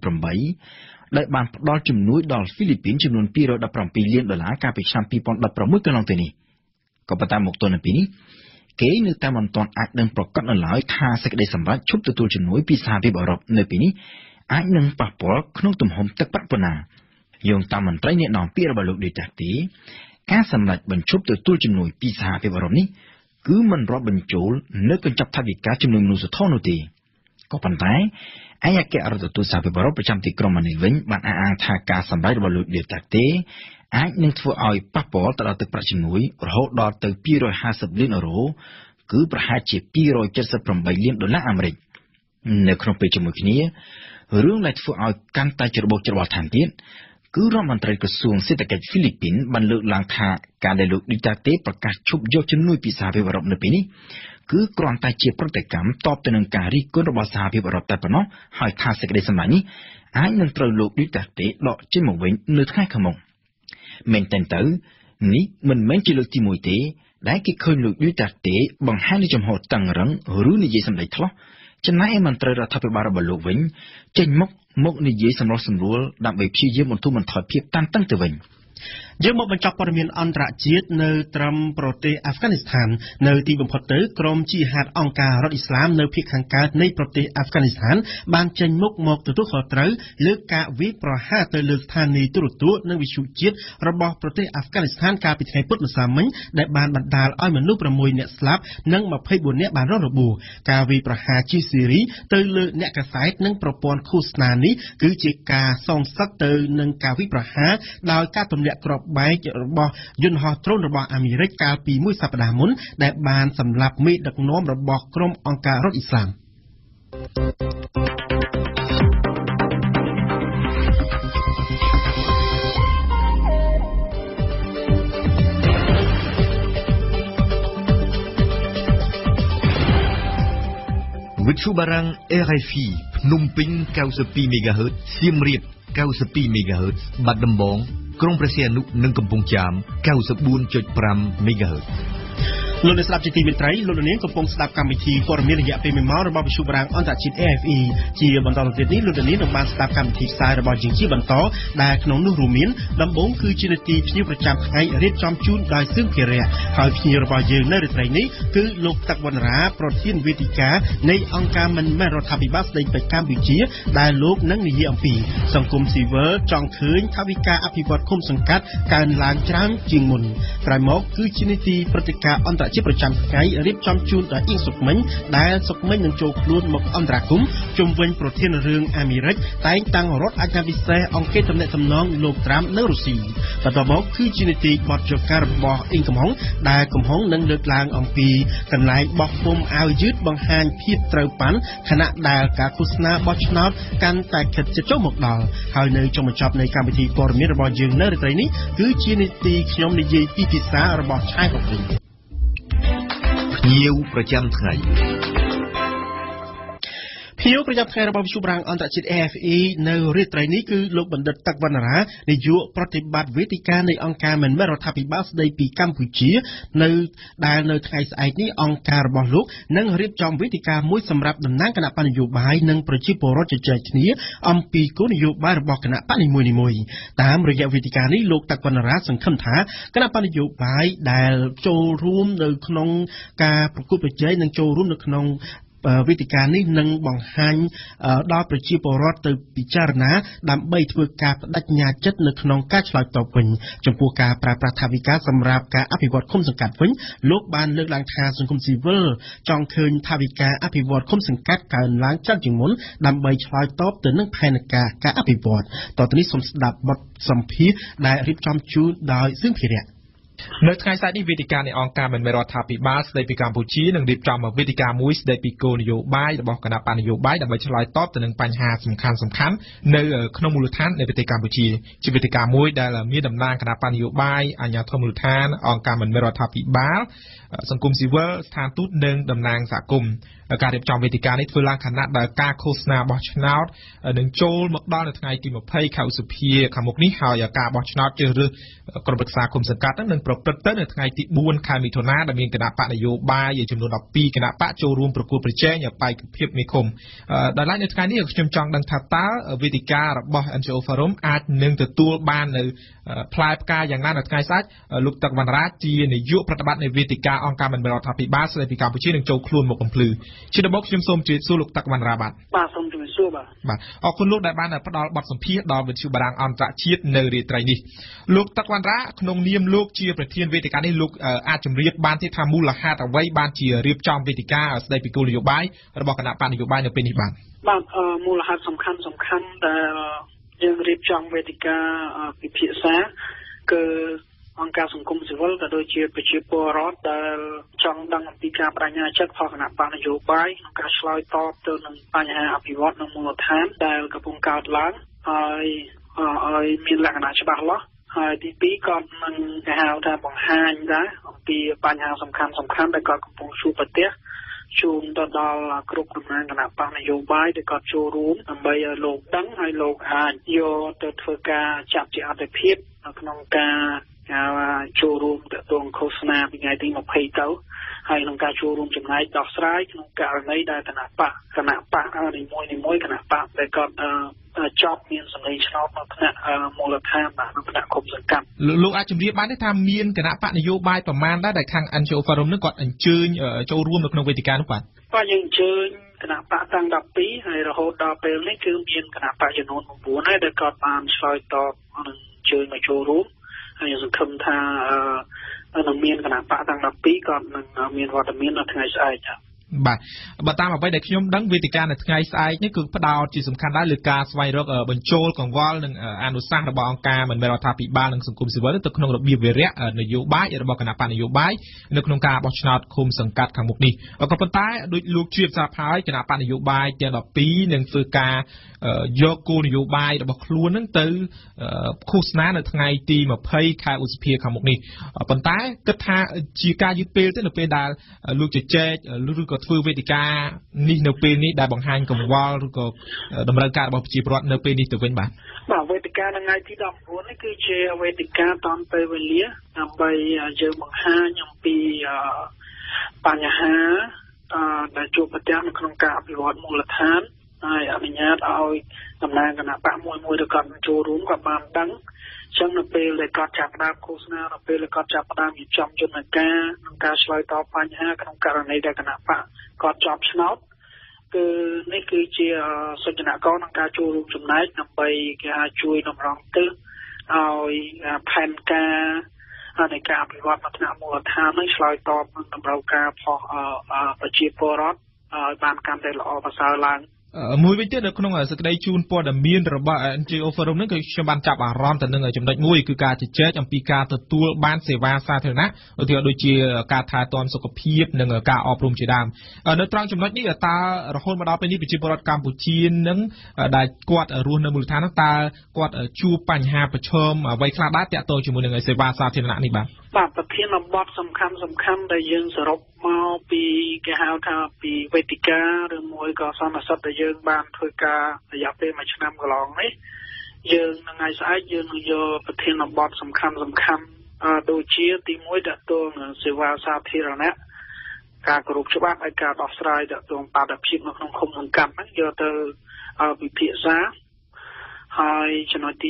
8ដែលបានផ្ដល់ជំនួយដល់ហ្វីលីពីនចំនួន$217លានកាលពីឆ្នាំ2016កន្លងទៅនេះក៏ប៉ុន្តែមកទល់នៅពេលនេះគេនៅតែមិនទាន់អាចដឹងប្រកាសនៅឡើយថាសេចក្តីសម្រេចឈប់ទទួលជំនួយពីសហភាពអឺរ៉ុបនៅពេលនេះអាចនឹងប៉ះពាល់ក្នុងទំហំទឹកប្រាក់ប៉ុណ្ណាយោងតាមមន្ត្រីអ្នកនាំពាក្យរបស់លោកឌូតាតេការសម្រេចបញ្ឈប់ទទួលជំនួយពីសហភាពអឺរ៉ុបនេះគឺមិនរាប់បញ្ចូលនៅកញ្ចប់ថវិកាជំនួយមនុស្សធម៌នោះទេក៏ប៉ុន្តែឯកអគ្គរដ្ឋទូតសហភាពអឺរ៉ុបប្រចាំទីក្រុងម៉ានីវិញបានអះអាងថាការសម្រេចរបស់លោកឌូតាតេអាចនឹងធ្វើឲ្យប៉ះពាល់ទៅដល់ទឹកប្រាក់ជំនួយរហូតដល់ទៅ$250លានគឺប្រហែលជា$278លានអាមេរិកនៅក្នុងពេលជាមួយគ្នារឿងដែលធ្វើឲ្យកាន់តែច្របូកច្របល់ថែមទៀតគឺរដ្ឋមន្ត្រីក្រសួងសេដ្ឋកិច្ចហ្វីលីពីនបានលើកឡើងថាការដែលលោកឌូតាតេប្រកាសឈប់យកជំនួយពីសហភាពអឺរ៉ុបនៅពេលនេះគឺគ្រាន់តែជាប្រតិកម្មតបទៅនឹងការរិះគន់របស់សហភាពអឺរ៉ុបតែប៉ុណ្ណោះហើយថាសេចក្តីសម្រេចនេះអាចនឹងត្រូវលោកឌូតាតេដកចេញមកវិញនៅថ្ងៃខាងមុខមែនទែនទៅនេះមិនមែនជាលើកទី1ទេដែលគេឃើញលោកឌូតាតេបង្ហាញនូវចំហតឹងរឹងឬនិយាយសម្ដីថ្លោះចំណែកឯមន្ត្រីរដ្ឋាភិបាលរបស់លោកវិញចេញមកនិយាយសម្រុះសម្រួលដើម្បីព្យាយាមបន្ធូរបន្ថយភាពតានតឹងទៅវិញយើងមកបញ្ចប់ព័ត៌មានអន្តរជាតិនៅត្រឹមប្រទេសអាហ្វហ្គានីស្ថាននៅទីបំផុតទៅក្រុមជីហាតអង្គការរដ្ឋអ៊ីស្លាមនៅភាគខាងកើតនៃប្រទេសអាហ្វហ្គានីស្ថានបានចេញមុខមកទទួលខុសត្រូវលើការវាយប្រហារទៅលើស្ថានីយទូរទស្សន៍និងវិទ្យុជាតិរបស់ប្រទេសអាហ្វហ្គានីស្ថានកាលពីថ្ងៃពុធម្សិលមិញដែលបានបណ្ដាលឲ្យមនុស្ស6នាក់ស្លាប់និង24នាក់បានរងរបួសការវាយប្រហារជាស៊េរីទៅលើអ្នកកាសែតនិងប្រព័ន្ធឃោសនានេះគឺជាការសងសឹកទៅនឹងការវាយប្រហារដោយការទម្លាក់គ្រាប់បែករបស់យន្តហោះដ្រូនរបស់អាមេរិកកាលពីមួយសប្តាហ៍មុនដែលបានសម្លាប់មេដឹកនាំរបស់ក្រុមអង្គការរដ្ឋអ៊ីស្លាមវិទ្យុបារាំង RFI ភ្នំពេញ92 MHz សៀមរាប92 MHz បាត់ដំបងក្រុងព្រះសីហនុនិងកំពង់ចាម 94.5 MHz លោកអ្នកស្ដាប់ជាទីមេត្រីលោកនាងកំពុងស្ដាប់កម្មវិធីព័ត៌មានរយៈពេល1ម៉ោងរបស់វិទ្យុបារាំងអន្តរជាតិ AFE ជាបន្តទៅទៀតនេះលោកនាងនឹងបានស្ដាប់កម្មវិធីផ្សាយរបស់យើងជាបន្តដែលក្នុងនោះរួមមានដំបូងគឺជានាទីភ្ញៀវប្រចាំថ្ងៃរៀបចំជូនដោយសឿងភារៈហើយភ្ញៀវរបស់យើងនៅរាត្រីនេះគឺលោកទឹកវណ្ណរាប្រធានវេទិកានៃអង្គការមិនមែនរដ្ឋាភិបាលស្ដីពីកម្ពុជាដែលលោកនឹងនិយាយអំពីសង្គមស៊ីវិលចង់ឃើញថវិកាអភិវឌ្ឍឃុំសង្កាត់កើនឡើងច្រើនជាងមុនក្រោយមកគឺជានាទីព្រឹត្តិការណ៍អន្តរជាតិប្រចាំថ្ងៃរៀបចំជូនដោយអៀងសុកមិញដែលសុកមិញនឹងចូលខ្លួនមកអន្តរាគមន៍ជុំវិញប្រធានរឿងអាមេរិកតែងតាំងរដ្ឋអាជ្ញាពិសេសអង្គការទំនាក់ទំនងលោកត្រាំនៅរុស្ស៊ីបន្តមកគឺជានីតិបទចការរបស់អ៊ីងកំហុងដែលកំហុងនឹងលើកឡើងអំពីកន្លែងបោះពុម្ពអាវយឺតបង្ហាញភាពត្រូវប៉ាន់ខណៈដែលការឃោសនាបោះឆ្នោតកាន់តែខិតជិតចូលមកដល់ហើយនៅចុងបញ្ចប់នៃកម្មវិធីព័ត៌មានរបស់យើងនៅរាត្រីនេះគឺជានីតិខ្ញុំនិយាយពីភាសារបស់ឆាយកំព្រីភ្ញៀវប្រចាំថ្ងៃភ្ញៀវប្រចាំថ្ងៃរបស់វិទ្យុបារាំងអន្តរជាតិ AFE នៅរាត្រីនេះគឺលោកបណ្ឌិតទឹកវណ្ណរានាយកប្រតិបត្តិវេទិកានៃអង្គការមិនមែនរដ្ឋាភិបាលស្ដីពីកម្ពុជានៅថ្ងៃស្អែកនេះអង្គការរបស់លោកនឹងរៀបចំវេទិកាមួយសម្រាប់តំណាងគណៈបកនយោបាយនិងប្រជាពលរដ្ឋជជែកគ្នាអំពីគោលនយោបាយរបស់គណៈបកនីមួយៗតាមរយៈវេទិកានេះលោកទឹកវណ្ណរាសង្ឃឹមថាគណៈបកនយោបាយដែលចូលរួមនៅក្នុងការប្រគល់ប្រជែងនិងចូលរួមនៅក្នុងវេទិកានេះនឹងបង្ហាញដល់ប្រជាពលរដ្ឋទៅពិចារណាដើម្បីធ្វើការបដិញ្ញាចិត្តនៅក្នុងការឆ្លើយតបវិញចំពោះការប្រើប្រាស់ថវិកាសម្រាប់ការអភិវឌ្ឍឃុំសង្កាត់វិញលោកបានលើកឡើងថាសង្គមស៊ីវិលចង់ឃើញថវិកាអភិវឌ្ឍឃុំសង្កាត់កើនឡើងច្រើនជាងមុនដើម្បីឆ្លើយតបទៅនឹងផែនការអភិវឌ្ឍតទៅនេះសូមស្ដាប់បទសម្ភាសន៍ដែលរៀបចំជូនដោយសឿងភារៈនៅថ្ងៃស្អែកនេះវេទិកានៃអង្គការមិនមែនរដ្ឋាភិបាលស្ដីពីកម្ពុជានឹងរៀបចំវេទិកាមួយស្ដីពីគោលនយោបាយរបស់គណៈបកនយោបាយដើម្បីឆ្លើយតបទៅនឹងបញ្ហាសំខាន់ៗនៅក្នុងមូលដ្ឋាននៃប្រទេសកម្ពុជាជាវេទិកាមួយដែលមានតំណាងគណៈបកនយោបាយអាជ្ញាធរមូលដ្ឋានអង្គការមិនមែនរដ្ឋាភិបាលសង្គមស៊ីវិលស្ថានទូតនិងតំណាងសហគមន៍ការរៀបចំវេទិកានេះធ្វើឡើងខណៈដែលការឃោសនាបោះឆ្នោតនឹងចូលមកដល់នៅថ្ងៃទី20ខែឧសភាខាងមុខនេះហើយការបោះឆ្នោតជ្រើសរើសក្រុមប្រឹក្សាគុំសង្កាត់នឹងប្រព្រឹត្តទៅនៅថ្ងៃទី4ខែមិថុនាដែលមានគណៈបកនយោបាយចំនួន12គណៈបកចូលរួមប្រគល់ប្រជែងបេក្ខភាពមេឃុំដល់ឡែកនៅថ្ងៃនេះខ្ញុំចង់ដឹងថាតើវេទិការបស់ NGO Forum អាចនឹងទទួលបាននៅផ្លែផ្កាយ៉ាងណានៅថ្ងៃស្អែកលោកទឹកវណ្ណរាជានាយកប្រតិបត្តិនៃវេទិកាអង្គការមិនមែនរដ្ឋាភិបាលស្ដីពីកម្ពុជានឹងចូលខ្លួនមកបំភ្លឺជាដំបូងខ្ញុំសូមជម្រាបសួរលោកទឹកវណ្ណរាបាទសូមជម្រាបសួរបាទអរគុណលោកដែលបានផ្ដល់បទសម្ភាសន៍ដល់វិទ្យុបារាំងអន្តរជាតិនៅរាត្រីនេះលោកទឹកវណ្ណរាក្នុងនាមលោកជាប្រធានវេទិកានេះលោកអាចជម្រាបបានទេថាមូលហេតុអ្វីបានជារៀបចំវេទិកាស្ដីពីគោលនយោបាយរបស់គណៈបកនយោបាយនៅពេលនេះបាទមូលហេតុសំខាន់ដែលយើងរៀបចំវេទិកាពិភាក្សាគឺអង្គការសង្គមស៊ីវិលក៏ដូចជាប្រជាពលរដ្ឋដែលចង់ដឹងអំពីការបដិញ្ញាចិត្តរបស់គណៈបកនយោបាយក្នុងការឆ្លើយតបទៅនឹងបញ្ហាអភិវឌ្ឍនៅមូលដ្ឋានដែលកំពុងកើតឡើងហើយមានលក្ខណៈច្បាស់លាស់ហើយទី2ក៏នឹងគេហៅថាបង្ហាញដែរអំពីបញ្ហាសំខាន់ដែលគាត់កំពុងជួបប្រទះជូនទៅដល់គ្រប់តំណាងគណៈបកនយោបាយដែលគាត់ចូលរួមដើម្បីឲ្យលោកដឹងហើយលោកអាចយកទៅធ្វើការចាត់ជាអត្ថប្រយោជន៍នៅក្នុងការចូលរួមទៅទងឃោសនាពីថ្ងៃទី20ទៅហើយក្នុងការចូលរួមចំណែកដោះស្រាយក្នុងករណីដែលគណៈបកនីមួយគណៈបកដែលគាត់ចប់មានសម្លេងឆ្នោតនៅថ្នាក់មូលដ្ឋានបាទនៅថ្នាក់គុំសង្កាត់លោកអាចជម្រាបបានទេថាមានគណៈបកនយោបាយប្រមាណដែរដែលខាង NGO Forum នឹងគាត់អញ្ជើញចូលរួមនៅក្នុងវេទិកានោះបាទយើងអញ្ជើញគណៈបកតាំង12ហើយរហូតដល់ពេលនេះគឺមានគណៈបកចំនួន9ហើយដែលគាត់បានឆ្លើយតបនឹងអញ្ជើញមកចូលរួមហើយសង្ឃឹមថានឹងមានគណៈបកតាំង12គាត់នឹងមានវត្តមាននៅថ្ងៃស្អែកបាទបើតាមអ្វីដែលខ្ញុំដឹងវេទិកានៅថ្ងៃស្អែកនេះគឺផ្ដោតជាសំខាន់ដែរលើការស្វែងរកបញ្ចូលកង្វល់និងអនុសាសន៍របស់អង្គការមិនមែនរដ្ឋាភិបាលនិងសង្គមស៊ីវិលទៅក្នុងរបៀបវារៈនយោបាយរបស់គណៈបកនយោបាយនៅក្នុងការបោះឆ្នោតឃុំសង្កាត់ខាងមុខនេះក៏ប៉ុន្តែដោយលោកជ្រាបស្រាប់ហើយគណៈបកនយោបាយទាំង12នឹងធ្វើការយកគោលនយោបាយរបស់ខ្លួននឹងទៅឃោសនានៅថ្ងៃទី20ខែឧសភាខាងមុខនេះប៉ុន្តែគិតថាជាការយឺតពេលទៅនៅពេលដែលលោកជជែកឬក៏ធ្វើវេទិកានេះនៅពេលនេះដែលបង្ហាញកង្វល់ឬក៏តម្រូវការរបស់ប្រជាពលរដ្ឋនៅពេលនេះទៅវិញបាទវេទិកានៅថ្ងៃទី19នេះគឺជាវេទិកាតាន់ពេលវេលាដើម្បីយើងបង្ហាញអំពីបញ្ហាដែលជួបប្រទះនៅក្នុងការអភិវឌ្ឍមូលដ្ឋានហើយអនុញ្ញាតឲ្យតំណាងគណៈបកមួយទៅគាត់ចូលរួមគាត់បានដឹងចឹងនៅពេលដែលគាត់ចាប់ផ្ដើមឃោសនានៅពេលដែលគាត់ចាប់ផ្ដើមរៀបចំយន្តការក្នុងការឆ្លើយតបបញ្ហាក្នុងករណីដែលគណៈបកគាត់ជាប់ឆ្នោតគឺនេះគឺជាសញ្ញកក្នុងការចូលរួមចំណែកដើម្បីគេអាចជួយតម្រង់ទិសឲ្យផែនការនៃការអភិវឌ្ឍនៅថ្នាក់មូលដ្ឋាននេះឆ្លើយតបនឹងតម្រូវការប្រជាពលរដ្ឋឲ្យបានកាន់តែល្អប្រសើរឡើងមួយវិញទៀតនៅក្នុងសេចក្តីជូនព័ត៌មានរបស់ NGO Forum នឹងគឺខ្ញុំបានចាប់អារម្មណ៍ទៅនឹងចំណុចមួយគឺការជជែកអំពីការទទួលបានសេវាសាធារណៈឧទាហរណ៍ដូចជាការថែទាំសុខភាពនិងការអប់រំជាដើមនៅត្រង់ចំណុចនេះតើរហូតមកដល់ពេលនេះប្រជាពលរដ្ឋកម្ពុជានឹងដែលគាត់រស់នៅមូលដ្ឋាននោះតើគាត់ជួបបញ្ហាប្រឈមអ្វីខ្លះដែរទាក់ទងជាមួយនឹងសេវាសាធារណៈនេះបាទប្រធានបទសំខាន់ដែលយើងសរុបមកពីគេហៅថាពីវេទិកាឬមួយក៏សន្និសីទដែលយើងបានធ្វើការរយៈពេល1ឆ្នាំកន្លងនេះយើងថ្ងៃស្អែកយើងនឹងយកប្រធានបទសំខាន់ដូចជាទី1ទាក់ទងនឹងសេវាសាធារណៈការគោរពច្បាប់ហើយការដោះស្រាយទាក់ទងបាតុភិបនៅក្នុងឃុំសង្កាត់ហ្នឹងយកទៅពិភាក្សាហើយចំណុចទី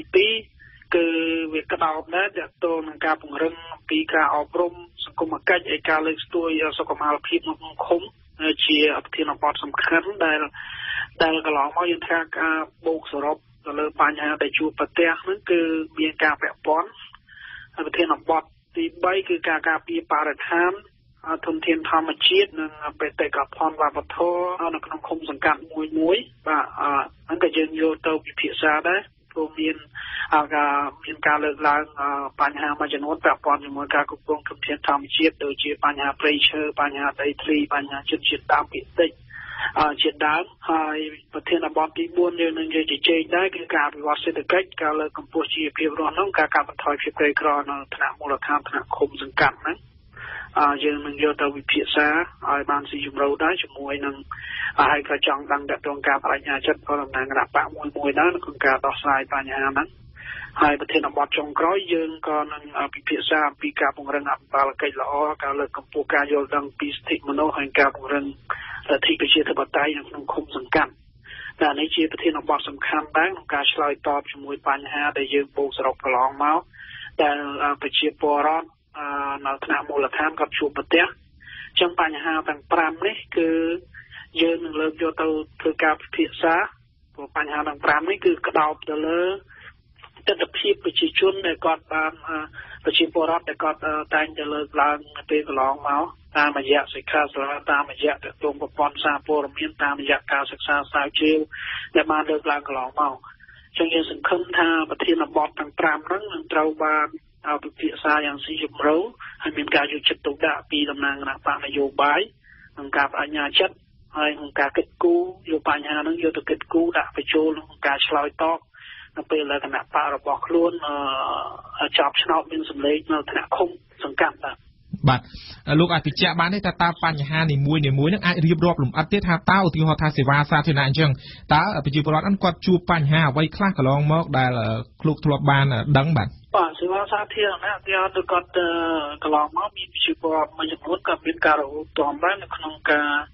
2គឺវាក្តោបដែរទាក់ទងនឹងការពង្រឹងអំពីការអប់រំសង្គមគិច្ចហើយការលើកស្ទួយសុខុមាលភាពនៅក្នុងឃុំជាប្រធានបទសំខាន់ដែលកន្លងមកយើងថាការបូកសរុបទៅលើបញ្ហាដែលជួបប្រទះហ្នឹងគឺមានការពាក់ព័ន្ធហើយប្រធានបទទី3គឺការការពារបរិស្ថានធនធានធម្មជាតិនិងបេតិកភណ្ឌវប្បធម៌នៅក្នុងឃុំសង្កាត់មួយបាទហ្នឹងក៏យើងយកទៅពិភាក្សាដែរព្រោះមានការលើកឡើងបញ្ហាមួយចំនួនពាក់ព័ន្ធជាមួយការគ្រប់គ្រងធនធានធម្មជាតិដូចជាបញ្ហាព្រៃឈើបញ្ហាដីធ្លីបញ្ហាជនជាតិដើមភាគតិចជាដើមហើយប្រធានបទទី4យើងនឹងនិយាយជជែកដែរគឺការអភិវឌ្ឍសេដ្ឋកិច្ចការលើកកម្ពស់ជីវភាពរស់នៅការកាត់បន្ថយភាពក្រីក្រនៅថ្នាក់មូលដ្ឋានថ្នាក់ឃុំសង្កាត់ហ្នឹងយើងនឹងយកទៅវិភាគសាឲ្យបានស៊ីជម្រៅដែរជាមួយនឹងហើយក៏ចង់ដឹងតទៅការបញ្ញាចិត្តរបស់តំណាងគណៈបកមួយដែរក្នុងការដោះស្រាយបញ្ហាហ្នឹងហើយប្រធានបទចុងក្រោយយើងក៏នឹងពិភាក្សាអំពីការពង្រឹងអភិបាលកិច្ចល្អការលើកកម្ពស់ការយល់ដឹងពីសិទ្ធិមនុស្សហើយការពង្រឹងលទ្ធិប្រជាធិបតេយ្យនៅក្នុងឃុំសង្កាត់តែនេះជាប្រធានបទសំខាន់ដែរក្នុងការឆ្លើយតបជាមួយបញ្ហាដែលយើងបូកសរុបកន្លងមកដែលប្រជាពលរដ្ឋនៅថ្នាក់មូលដ្ឋានក៏ជួបប្រទះចឹងបញ្ហាទាំង5នេះគឺយើងនឹងលើកយកទៅធ្វើការពិភាក្សាព្រោះបញ្ហាទាំង5នេះគឺក្តោបទៅលើទស្សនវិជ្ជាប្រជាជនដែលគាត់បានប្រជាពលរដ្ឋដែលគាត់តែងតែលើកឡើងនៅពេលកន្លងមកតាមរយៈសិក្ខាសាលាតាមរយៈទស្សនប្រព័ន្ធសារព័ត៌មានតាមរយៈការសិក្សាស្រាវជ្រាវដែលបានលើកឡើងកន្លងមកចឹងយើងសង្ឃឹមថាប្រធានបទទាំង5ហ្នឹងនឹងត្រូវបានពិភាក្សាយ៉ាងស៊ីជម្រៅហើយមានការយកចិត្តទុកដាក់ពីតំណាងគណៈបកនយោបាយក្នុងការបញ្ញាចិត្តហើយក្នុងការគិតគូរយកបញ្ហាហ្នឹងយកទៅគិតគូរដាក់បញ្ចូលក្នុងការឆ្លើយតបនៅពេលដែលគណៈបករបស់ខ្លួនចាប់ឆ្នោតមានសម្លេងនៅថ្នាក់ឃុំសង្កាត់បាទលោកអាចបញ្ជាក់បានទេថាតើបញ្ហានីមួយនឹងអាចរៀបរាប់លម្អិតទៀតថាតើឧទាហរណ៍ថាសេវាសាធារណៈអញ្ចឹងតើប្រជាពលរដ្ឋគាត់ជួបបញ្ហាអ្វីខ្លះកន្លងមកដែលលោកធ្លាប់បានដឹងបាទសេវាសាធារណៈទីអត់គាត់កន្លងមកមានប្រជាពលរដ្ឋមួយចំនួនក៏មានការរហូតទាំដែរនៅក្នុងការ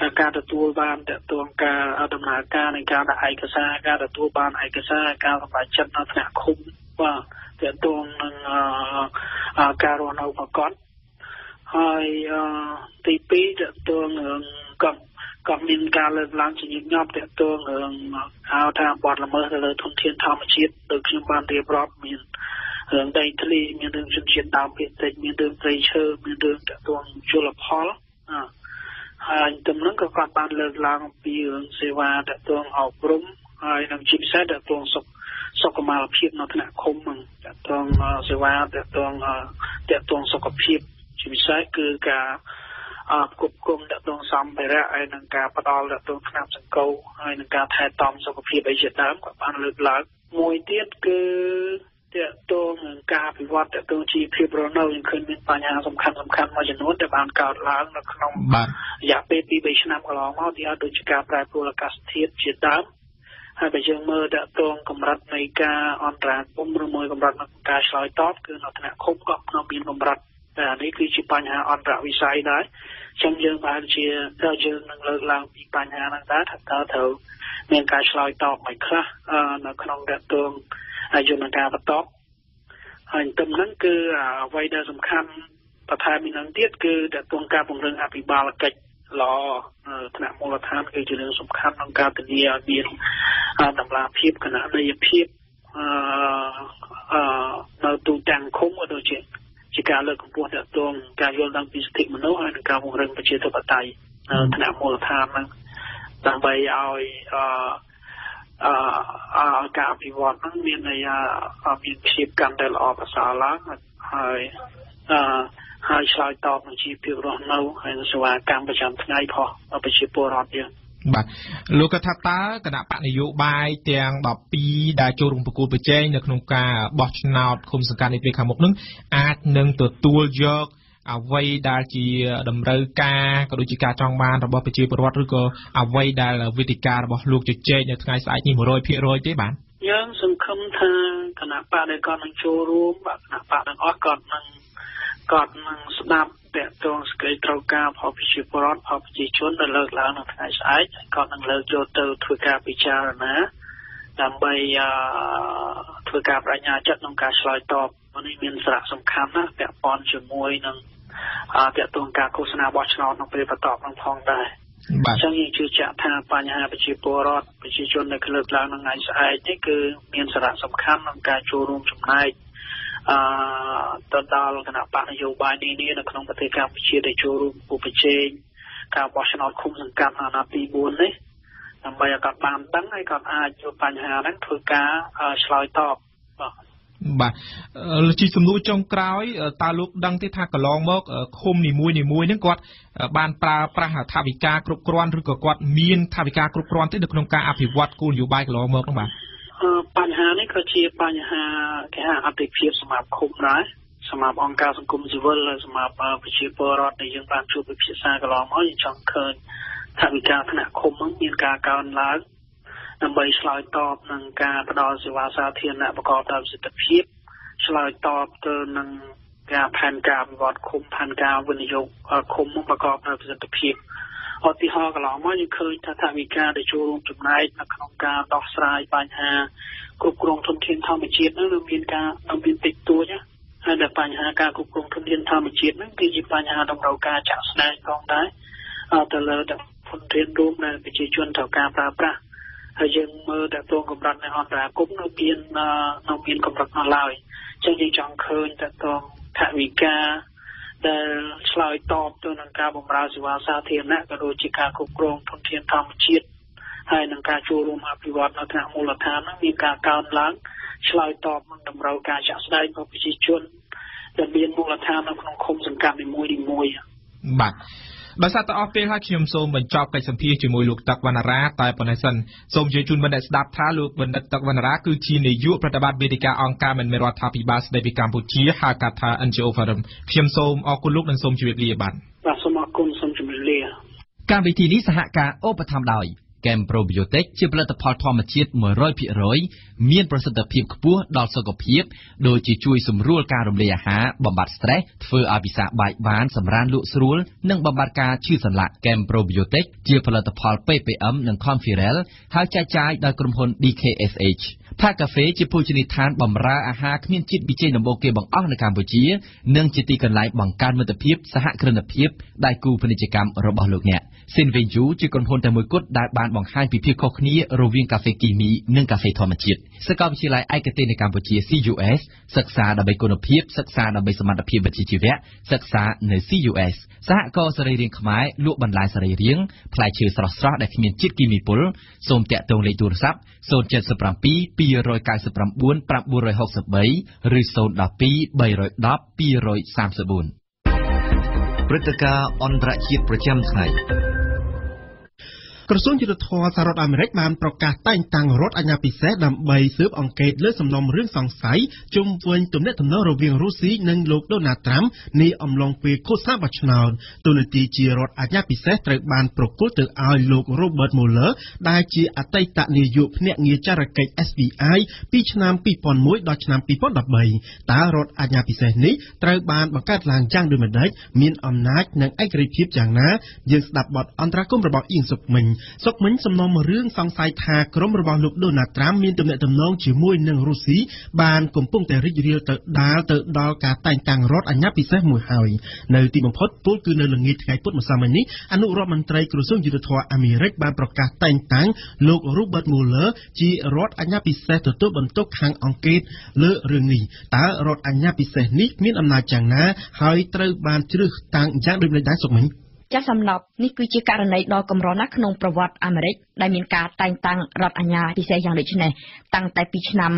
ការទទួលបានតកតងការដំណើរការនៃការដាក់ឯកសារការទទួលបានឯកសារការសម្រេចចិត្តនៅថ្នាក់ឃុំបាទតកតងនឹងការរស់នៅប្រកបហើយទី2តកតងនឹងក៏មានការលើកឡើងជាញឹកញាប់តកតងនឹងហៅថាបទល្មើសទៅលើធនធានធម្មជាតិដោយខ្ញុំបានរៀបរាប់មានរឿងដីធ្លីមានរឿងជនជាតិដើមភាគតិចមានរឿងព្រៃឈើមានរឿងតកតងជលផលហើយទំនឹងក៏គាត់បានលើកឡើងពីរឿងសេវាតកតងអប់រំហើយនឹងជាពិសេសតកតងសុខុមាលភាពនៅថ្នាក់ឃុំហ្នឹងតកតងសេវាតកតងសុខភាពជាពិសេសគឺការควបគុំតកតងសម្ភារៈហើយនឹងការផ្ដល់តកតងថ្នាំសង្កូវហើយនឹងការថែទាំសុខភាពអីជាដើមគាត់បានលើកឡើងមួយទៀតគឺតកតងនឹងការអភិវឌ្ឍតកតងជីវភាពរស់នៅយើងឃើញមានបញ្ហាសំខាន់មួយចំនួនដែលបានកើតឡើងនៅក្នុងរយៈពេល 2-3 ឆ្នាំកន្លងមកទីដូចជាការប្រែប្រួលអាកាសធាតុជាដើមហើយបើយើងមើលតកតងកម្រិតនៃការអន្តរាគមន៍ឬមួយកម្រិតនៃការឆ្លើយតបគឺនៅថ្នាក់ឃុំក៏ក្នុងមានកម្រិតតែនេះគឺជាបញ្ហាអន្តរវិស័យដែរចឹងយើងបានជាយើងនឹងលើកឡើងពីបញ្ហាហ្នឹងដែរថាតើត្រូវមានការឆ្លើយតបមិនខ្លះនៅក្នុងតកតងយន្តការបន្តហើយទំនឹងគឺអ្វីដែលសំខាន់បន្ថែមពីនឹងទៀតគឺតកតងការពង្រឹងអភិបាលកិច្ចល្អថ្នាក់មូលដ្ឋានគឺជារឿងសំខាន់ក្នុងការធានាឲ្យមានតម្លាភាពគណនេយ្យភាពនៅទូទាំងឃុំក៏ដូចជាការលើកកម្ពស់តកតងការយល់ដឹងពីសិទ្ធិមនុស្សហើយនិងការពង្រឹងប្រជាធិបតេយ្យថ្នាក់មូលដ្ឋានហ្នឹងដើម្បីឲ្យការអភិវឌ្ឍហ្នឹងមានមានភាពកាន់តែល្អប្រសើរឡើងហើយឆ្លើយតបនឹងជីវភាពរស់នៅហើយសេវាកម្មប្រចាំថ្ងៃផងប្រជាពលរដ្ឋយើងបាទលោកក៏ថាតើគណៈបកនយោបាយទាំង12ដែលចូលរួមប្រគល់ប្រជែងនៅក្នុងការបោះឆ្នោតឃុំសង្កាត់នេះពេលខាងមុខនឹងអាចនឹងទទួលយកអ្វីដែលជាតម្រូវការក៏ដូចជាការចង់បានរបស់ប្រជាពលរដ្ឋឬក៏អ្វីដែលវេទិការបស់លោកជជែកនៅថ្ងៃស្អែកនេះ 100% ទេបាទយើងសង្ឃឹមថាគណៈបកដែលគាត់នឹងចូលរួមគណៈបកទាំងអស់គាត់នឹងស្ដាប់តកតងសេចក្តីត្រូវការរបស់ប្រជាពលរដ្ឋរបស់ប្រជាជនដែលលើកឡើងនៅថ្ងៃស្អែកគាត់នឹងលើកយកទៅធ្វើការពិចារណាដើម្បីធ្វើការបញ្ញាចិត្តក្នុងការឆ្លើយតបនេះមានសារៈសំខាន់ណាស់ពាក់ព័ន្ធជាមួយនឹងតកតងការឃោសនាបោះឆ្នោតក្នុងពេលបន្តនឹងផងដែរអញ្ចឹងយើងជឿជាក់ថាបញ្ហាប្រជាពលរដ្ឋប្រជាជនដែលលើកឡើងនៅថ្ងៃស្អែកនេះគឺមានសារៈសំខាន់ក្នុងការចូលរួមចំណែកទៅដល់គណៈបកនយោបាយនានានៅក្នុងប្រទេសកម្ពុជាដែលចូលរួមប្រជែងការបោះឆ្នោតឃុំសង្កាត់អាណត្តិទី4នេះដើម្បីឲ្យគាត់បានដឹងហើយគាត់អាចយកបញ្ហាហ្នឹងធ្វើការឆ្លើយតបបាទជាសំណួរចុងក្រោយតើលោកដឹងទេថាកន្លងមកឃុំនីមួយហ្នឹងគាត់បានប្រើប្រាស់ថវិកាគ្រប់គ្រាន់ឬក៏គាត់មានថវិកាគ្រប់គ្រាន់ទេនៅក្នុងការអភិវឌ្ឍគោលនយោបាយកន្លងមកហ្នឹងបាទបញ្ហានេះក៏ជាបញ្ហាគេហៅអតិភិបសម្រាប់ឃុំដែរសម្រាប់អង្គការសង្គមស៊ីវិលសម្រាប់ប្រជាពលរដ្ឋដែលយើងបានជួបពិភាក្សាកន្លងមកយើងចង់ឃើញថវិកាថ្នាក់ឃុំហ្នឹងមានការកើនឡើងដើម្បីឆ្លើយតបនឹងការផ្តល់សេវាសាធារណៈប្រកបដោយប្រសិទ្ធភាពឆ្លើយតបទៅនឹងការផែនការវិវត្តឃុំផែនការវិនិយោគឃុំប្រកបដោយប្រសិទ្ធភាពឧទាហរណ៍កន្លងមកយើងឃើញថាថវិកាដែលចូលរួមចំណែកនៅក្នុងការដោះស្រាយបញ្ហាគ្រប់គ្រងធនធានធម្មជាតិនោះមានតិចតួចហើយដែលបញ្ហាការគ្រប់គ្រងធនធានធម្មជាតិហ្នឹងគឺជាបញ្ហាតម្រូវការចាក់ស្ដែងផងដែរទៅលើធនធានរួមដែលប្រជាជនត្រូវការប្រើប្រាស់ហើយយើងមើលតើតួកម្រិតនៃអន្តរាគមន៍នៅមានកម្រិតនៅឡើយអញ្ចឹងយើងចង់ឃើញតើតួថវិកាដែលឆ្លើយតបទៅនឹងការបម្រើសេវាសាធារណៈក៏ដូចជាការគ្រប់គ្រងធនធានធម្មជាតិហើយនឹងការចូលរួមអភិវឌ្ឍនៅថ្នាក់មូលដ្ឋានហ្នឹងមានការកើនឡើងឆ្លើយតបនឹងតម្រូវការចាក់ស្ដែងរបស់ប្រជាជនដែលមានមូលដ្ឋាននៅក្នុងឃុំសង្កាត់នីមួយៗបាទដោយសារតែអស់ពេលហើយខ្ញុំសូមបញ្ចប់កិច្ចសម្ភាសជាមួយលោកទឹកវណ្ណរាតែប៉ុណ្ណេះសិនសូមជជូនបណ្ឌិតស្ដាប់ថាលោកបណ្ឌិតទឹកវណ្ណរាគឺជានាយកប្រតិបត្តិវេទិកាអង្គការមិនមែនរដ្ឋាភិបាលស្ដីពីកម្ពុជាហៅកាត់ថា NGO Forum ខ្ញុំសូមអរគុណលោកនិងសូមជម្រាបលាបាទសូមអរគុណសូមជម្រាបលាកម្មវិធីនេះសហការឧបត្ថម្ភដោយកែមប្រូប៊ីយ៉ូទិកជាផលិតផលធម្មជាតិ 100% មានប្រសិទ្ធភាពខ្ពស់ដល់សុខភាពដូចជាជួយសម្រួលការរំលាយអាហារបំបាត់ stress ធ្វើឲ្យពិសាបាយបានសម្រានលក់ស្រួលនិងបំបាត់ការឈឺសន្លាក់កែមប្រូប៊ីយ៉ូទិកជាផលិតផល PPM និង Conferel ហើយចែកចាយដោយក្រុមហ៊ុន DKSH ផាកាហ្វេជាភោជនីយដ្ឋានបម្រើអាហារគ្មានជាតិវិជ័យដំបូងគេបង្អស់នៅកម្ពុជានិងជាទីកន្លែងបង្កើនមិត្តភាពសហគ្រិនភាពដៃគូពាណិជ្ជកម្មរបស់លោកអ្នក Sinvenju ជាក្រុមហ៊ុនតែមួយគត់ដែលបានបង្ហាញពីភាពខុសគ្នារវាងកាហ្វេគីមីនិងកាហ្វេធម្មជាតិសាកលវិទ្យាល័យឯកទេសនៅកម្ពុជា CUS សិក្សាដើម្បីគុណភាពសិក្សាដើម្បីសមត្ថភាពវិជ្ជាជីវៈសិក្សានៅ CUS សហករណ៍សរីរាង្គខ្មែរលក់បន្លែសរីរាង្គផ្លែឈើស្រស់ៗដែលគ្មានជាតិគីមីពុលសូមតាក់ទងលេខទូរស័ព្ទ 077 299 963 ឬ 012 310 234 ព្រឹត្តិការណ៍អន្តរជាតិប្រចាំថ្ងៃក្រសួងយុទ្ធភ័ពសហរដ្ឋអាមេរិកបានប្រកាសតែងតាំងរដ្ឋអាជ្ញាពិសេសដើម្បីស៊ើបអង្កេតលើសំណុំរឿងសង្ស័យជុំវិញទំនាក់ទំនងរវាងរុស្ស៊ីនិងលោកដូណាល់ត្រាំនាអំឡុងពេលឃោសនាបោះឆ្នោតទូនាទីជារដ្ឋអាជ្ញាពិសេសត្រូវបានប្រគល់ទៅឲ្យលោក Robert Mueller ដែលជាអតីតនាយកភ្នាក់ងារចារកិច្ច FBI ពីឆ្នាំ2001ដល់ឆ្នាំ2013តើរដ្ឋអាជ្ញាពិសេសនេះត្រូវបានបង្កើតឡើងយ៉ាងដូចម្តេចមានអំណាចនិងឯករាជ្យភាពយ៉ាងណាយើងស្ដាប់បទអន្តរកម្មរបស់អ៊ីងសុកមិញសំណុំរឿងសង្ស័យថាក្រុមរបស់លោកដូណាល់ត្រាំមានទំនាក់ទំនងជាមួយនឹងរុស្ស៊ីបានកំពុងតែរីករាលទៅដល់ការតែងតាំងរដ្ឋអាជ្ញាពិសេសមួយហើយនៅទីបំផុតពលគឺនៅល្ងាចថ្ងៃពុធម្សិលមិញនេះអនុរដ្ឋមន្ត្រីក្រសួងយុទ្ធភ័ពអាមេរិកបានប្រកាសតែងតាំងលោក Robert Mueller ជារដ្ឋអាជ្ញាពិសេសទទួលបន្ទុកខាងអង្គការលើរឿងនេះតើរដ្ឋអាជ្ញាពិសេសនេះមានអំណាចយ៉ាងណាហើយត្រូវបានជ្រើសតាំងយ៉ាងដូចម្តេចដែរសុកមិញចាសសំណប់នេះគឺជាករណីដ៏កម្រណាស់ក្នុងប្រវត្តិអាមេរិកដែលមានការតែងតាំងរដ្ឋអាជ្ញាពិសេសយ៉ាងដូចនេះតាំងតែពីឆ្នាំ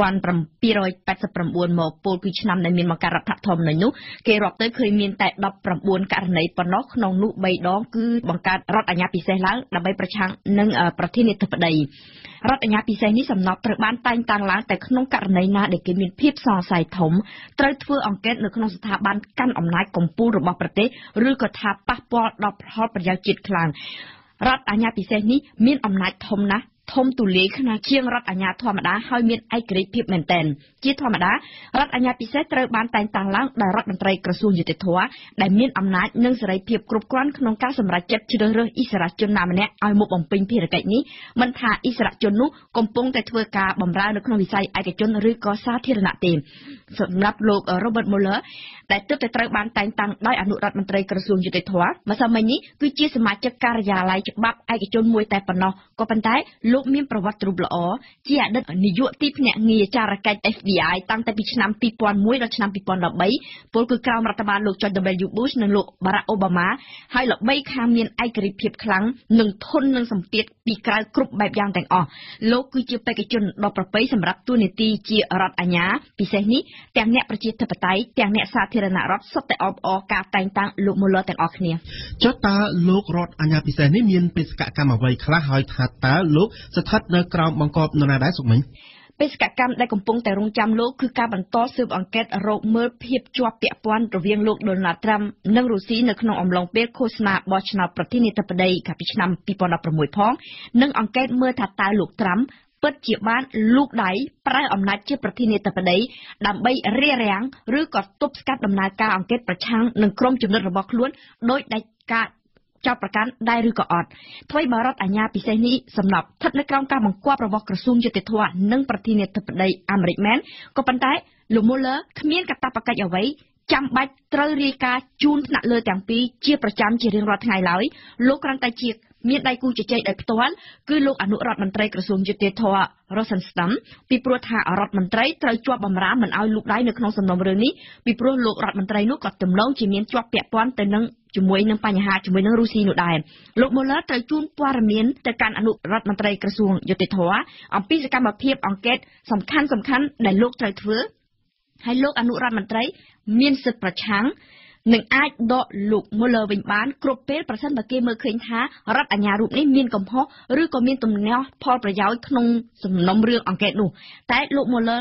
1789មកពលគឺឆ្នាំដែលមានបង្កើតរដ្ឋធម្មនុញ្ញនោះគេរាប់ទៅឃើញមានតែ19ករណីប៉ុណ្ណោះក្នុងនោះ3ដងគឺបង្កើតរដ្ឋអាជ្ញាពិសេសឡើងដើម្បីប្រឆាំងនឹងប្រធានាធិបតីរដ្ឋអាជ្ញាពិសេសនេះសំណប់ត្រូវបានតែងតាំងឡើងតែក្នុងករណីណាដែលគេមានភាពសង្ស័យធំត្រូវធ្វើអង្កេតនៅក្នុងស្ថាប័នកាន់អំណាចកំពូលរបស់ប្រទេសឬក៏ថាប៉ះពាល់ដល់ផលប្រយោជន៍ជាតិខ្លាំងរដ្ឋអាជ្ញាពិសេសនេះមានអំណាចធំណាស់ធំទូលាយខ្នាតជាងរដ្ឋអាជ្ញាធម្មតាហើយមានឯករាជ្យភាពមែនទែនជាធម្មតារដ្ឋអាជ្ញាពិសេសត្រូវបានតែងតាំងឡើងដោយរដ្ឋមន្ត្រីក្រសួងយុតិធធម៌ដែលមានអំណាចនិងសេរីភាពគ្រប់គ្រាន់ក្នុងការសម្រេចចិត្តជ្រើសរើសឥស្សរជនណាម្នាក់ឲ្យមកបំពេញភារកិច្ចនេះមិនថាឥស្សរជននោះកំពុងតែធ្វើការបម្រើនៅក្នុងវិស័យឯកជនឬក៏សាធារណៈទេសម្រាប់លោក Robert Mueller ដែលទើបតែត្រូវបានតែងតាំងដោយអនុរដ្ឋមន្ត្រីក្រសួងយុតិធធម៌ម្សិលមិញនេះគឺជាសមាជិកការិយាល័យច្បាប់ឯកជនមួយតែប៉ុណ្ណោះក៏ប៉ុន្តែលោកមានប្រវត្តិទ្រព្យល្អជាអតីតនាយកទីភ្នាក់ងារចារកិច្ច FBI តាំងតែពីឆ្នាំ2001ដល់ឆ្នាំ2013ពលគឺក្រោមរដ្ឋបាលលោក George W. Bush និងលោក Barack Obama ហើយល្បីខាងមានឯករាជ្យភាពខ្លាំងនិងធន់នឹងសម្ពាធពីក្រៅគ្រប់បែបយ៉ាងទាំងអស់លោកគឺជាបេក្ខជនដ៏ប្រពៃសម្រាប់តួនាទីជារដ្ឋអាជ្ញាពិសេសនេះទាំងអ្នកប្រជាធិបតេយ្យទាំងអ្នកសាធារណរដ្ឋសុទ្ធតែអបអរការតែងតាំងលោក Mueller ទាំងអស់គ្នាចុះតើលោករដ្ឋអាជ្ញាពិសេសនេះមានបេសកកម្មអ្វីខ្លះហើយថាតើលោកស្ថិតនៅក្រោមបង្គាប់នរណាដែរសុកមិញបេសកកម្មដែលកំពុងតែរងចាំលោកគឺការបន្តស៊ើបអង្កេតរកមើលភាពជាប់ពាក់ព័ន្ធរវាងលោក Donald Trump និងរុស្ស៊ីនៅក្នុងអំឡុងពេលឃោសនាបោះឆ្នោតប្រធានាធិបតីកាលពីឆ្នាំ2016ផងនិងអង្កេតមើលថាតើលោក Trump ពិតជាបានលូកដៃប្រើអំណាចជាប្រធានាធិបតីដើម្បីរារាំងឬក៏ទប់ស្កាត់ដំណើរការអង្កេតប្រឆាំងនឹងក្រុមជំនិតរបស់ខ្លួនដោយដាច់ការចោទប្រកាន់ដែរឬក៏អត់ថ្មីបើរដ្ឋអាជ្ញាពិសេសនេះសំណប់ស្ថិតនៅក្រោមការបង្គាប់របស់ក្រសួងយុតិធធម៌និងប្រធានាធិបតីអាមេរិកមែនក៏ប៉ុន្តែលោក Mueller គ្មានកាតព្វកិច្ចអ្វីចាំបាច់ត្រូវរាយការណ៍ជូនថ្នាក់លើទាំងពីរជាប្រចាំជារៀងរាល់ថ្ងៃឡើយលោកគ្រាន់តែជាមានដៃគូជជែកដោយផ្ទាល់គឺលោកអនុរដ្ឋមន្ត្រីក្រសួងយុតិធធម៌ Rosenstein ពីព្រោះថារដ្ឋមន្ត្រីត្រូវជាប់បម្រើមិនឲ្យលូកដៃនៅក្នុងសំណុំរឿងនេះពីព្រោះលោករដ្ឋមន្ត្រីនោះក៏ទំនងជាមានជាប់ពាក់ព័ន្ធទៅនឹងជាមួយនឹងបញ្ហាជាមួយនឹងរុស្ស៊ីនោះដែរលោក Mueller ត្រូវជូនព័ត៌មានទៅកាន់អនុរដ្ឋមន្ត្រីក្រសួងយុតិធធម៌អំពីសកម្មភាពអង្កេតសំខាន់ដែលលោកត្រូវធ្វើហើយលោកអនុរដ្ឋមន្ត្រីមានសិទ្ធិប្រឆាំងនឹងអាចដកលោក Mueller វិញបានគ្រប់ពេលប្រសិនបើគេមើលឃើញថារដ្ឋអាជ្ញារូបនេះមានកំហុសឬក៏មានទំនាស់ផលប្រយោជន៍ក្នុងសំណុំរឿងអង្កេតនោះតែលោក Mueller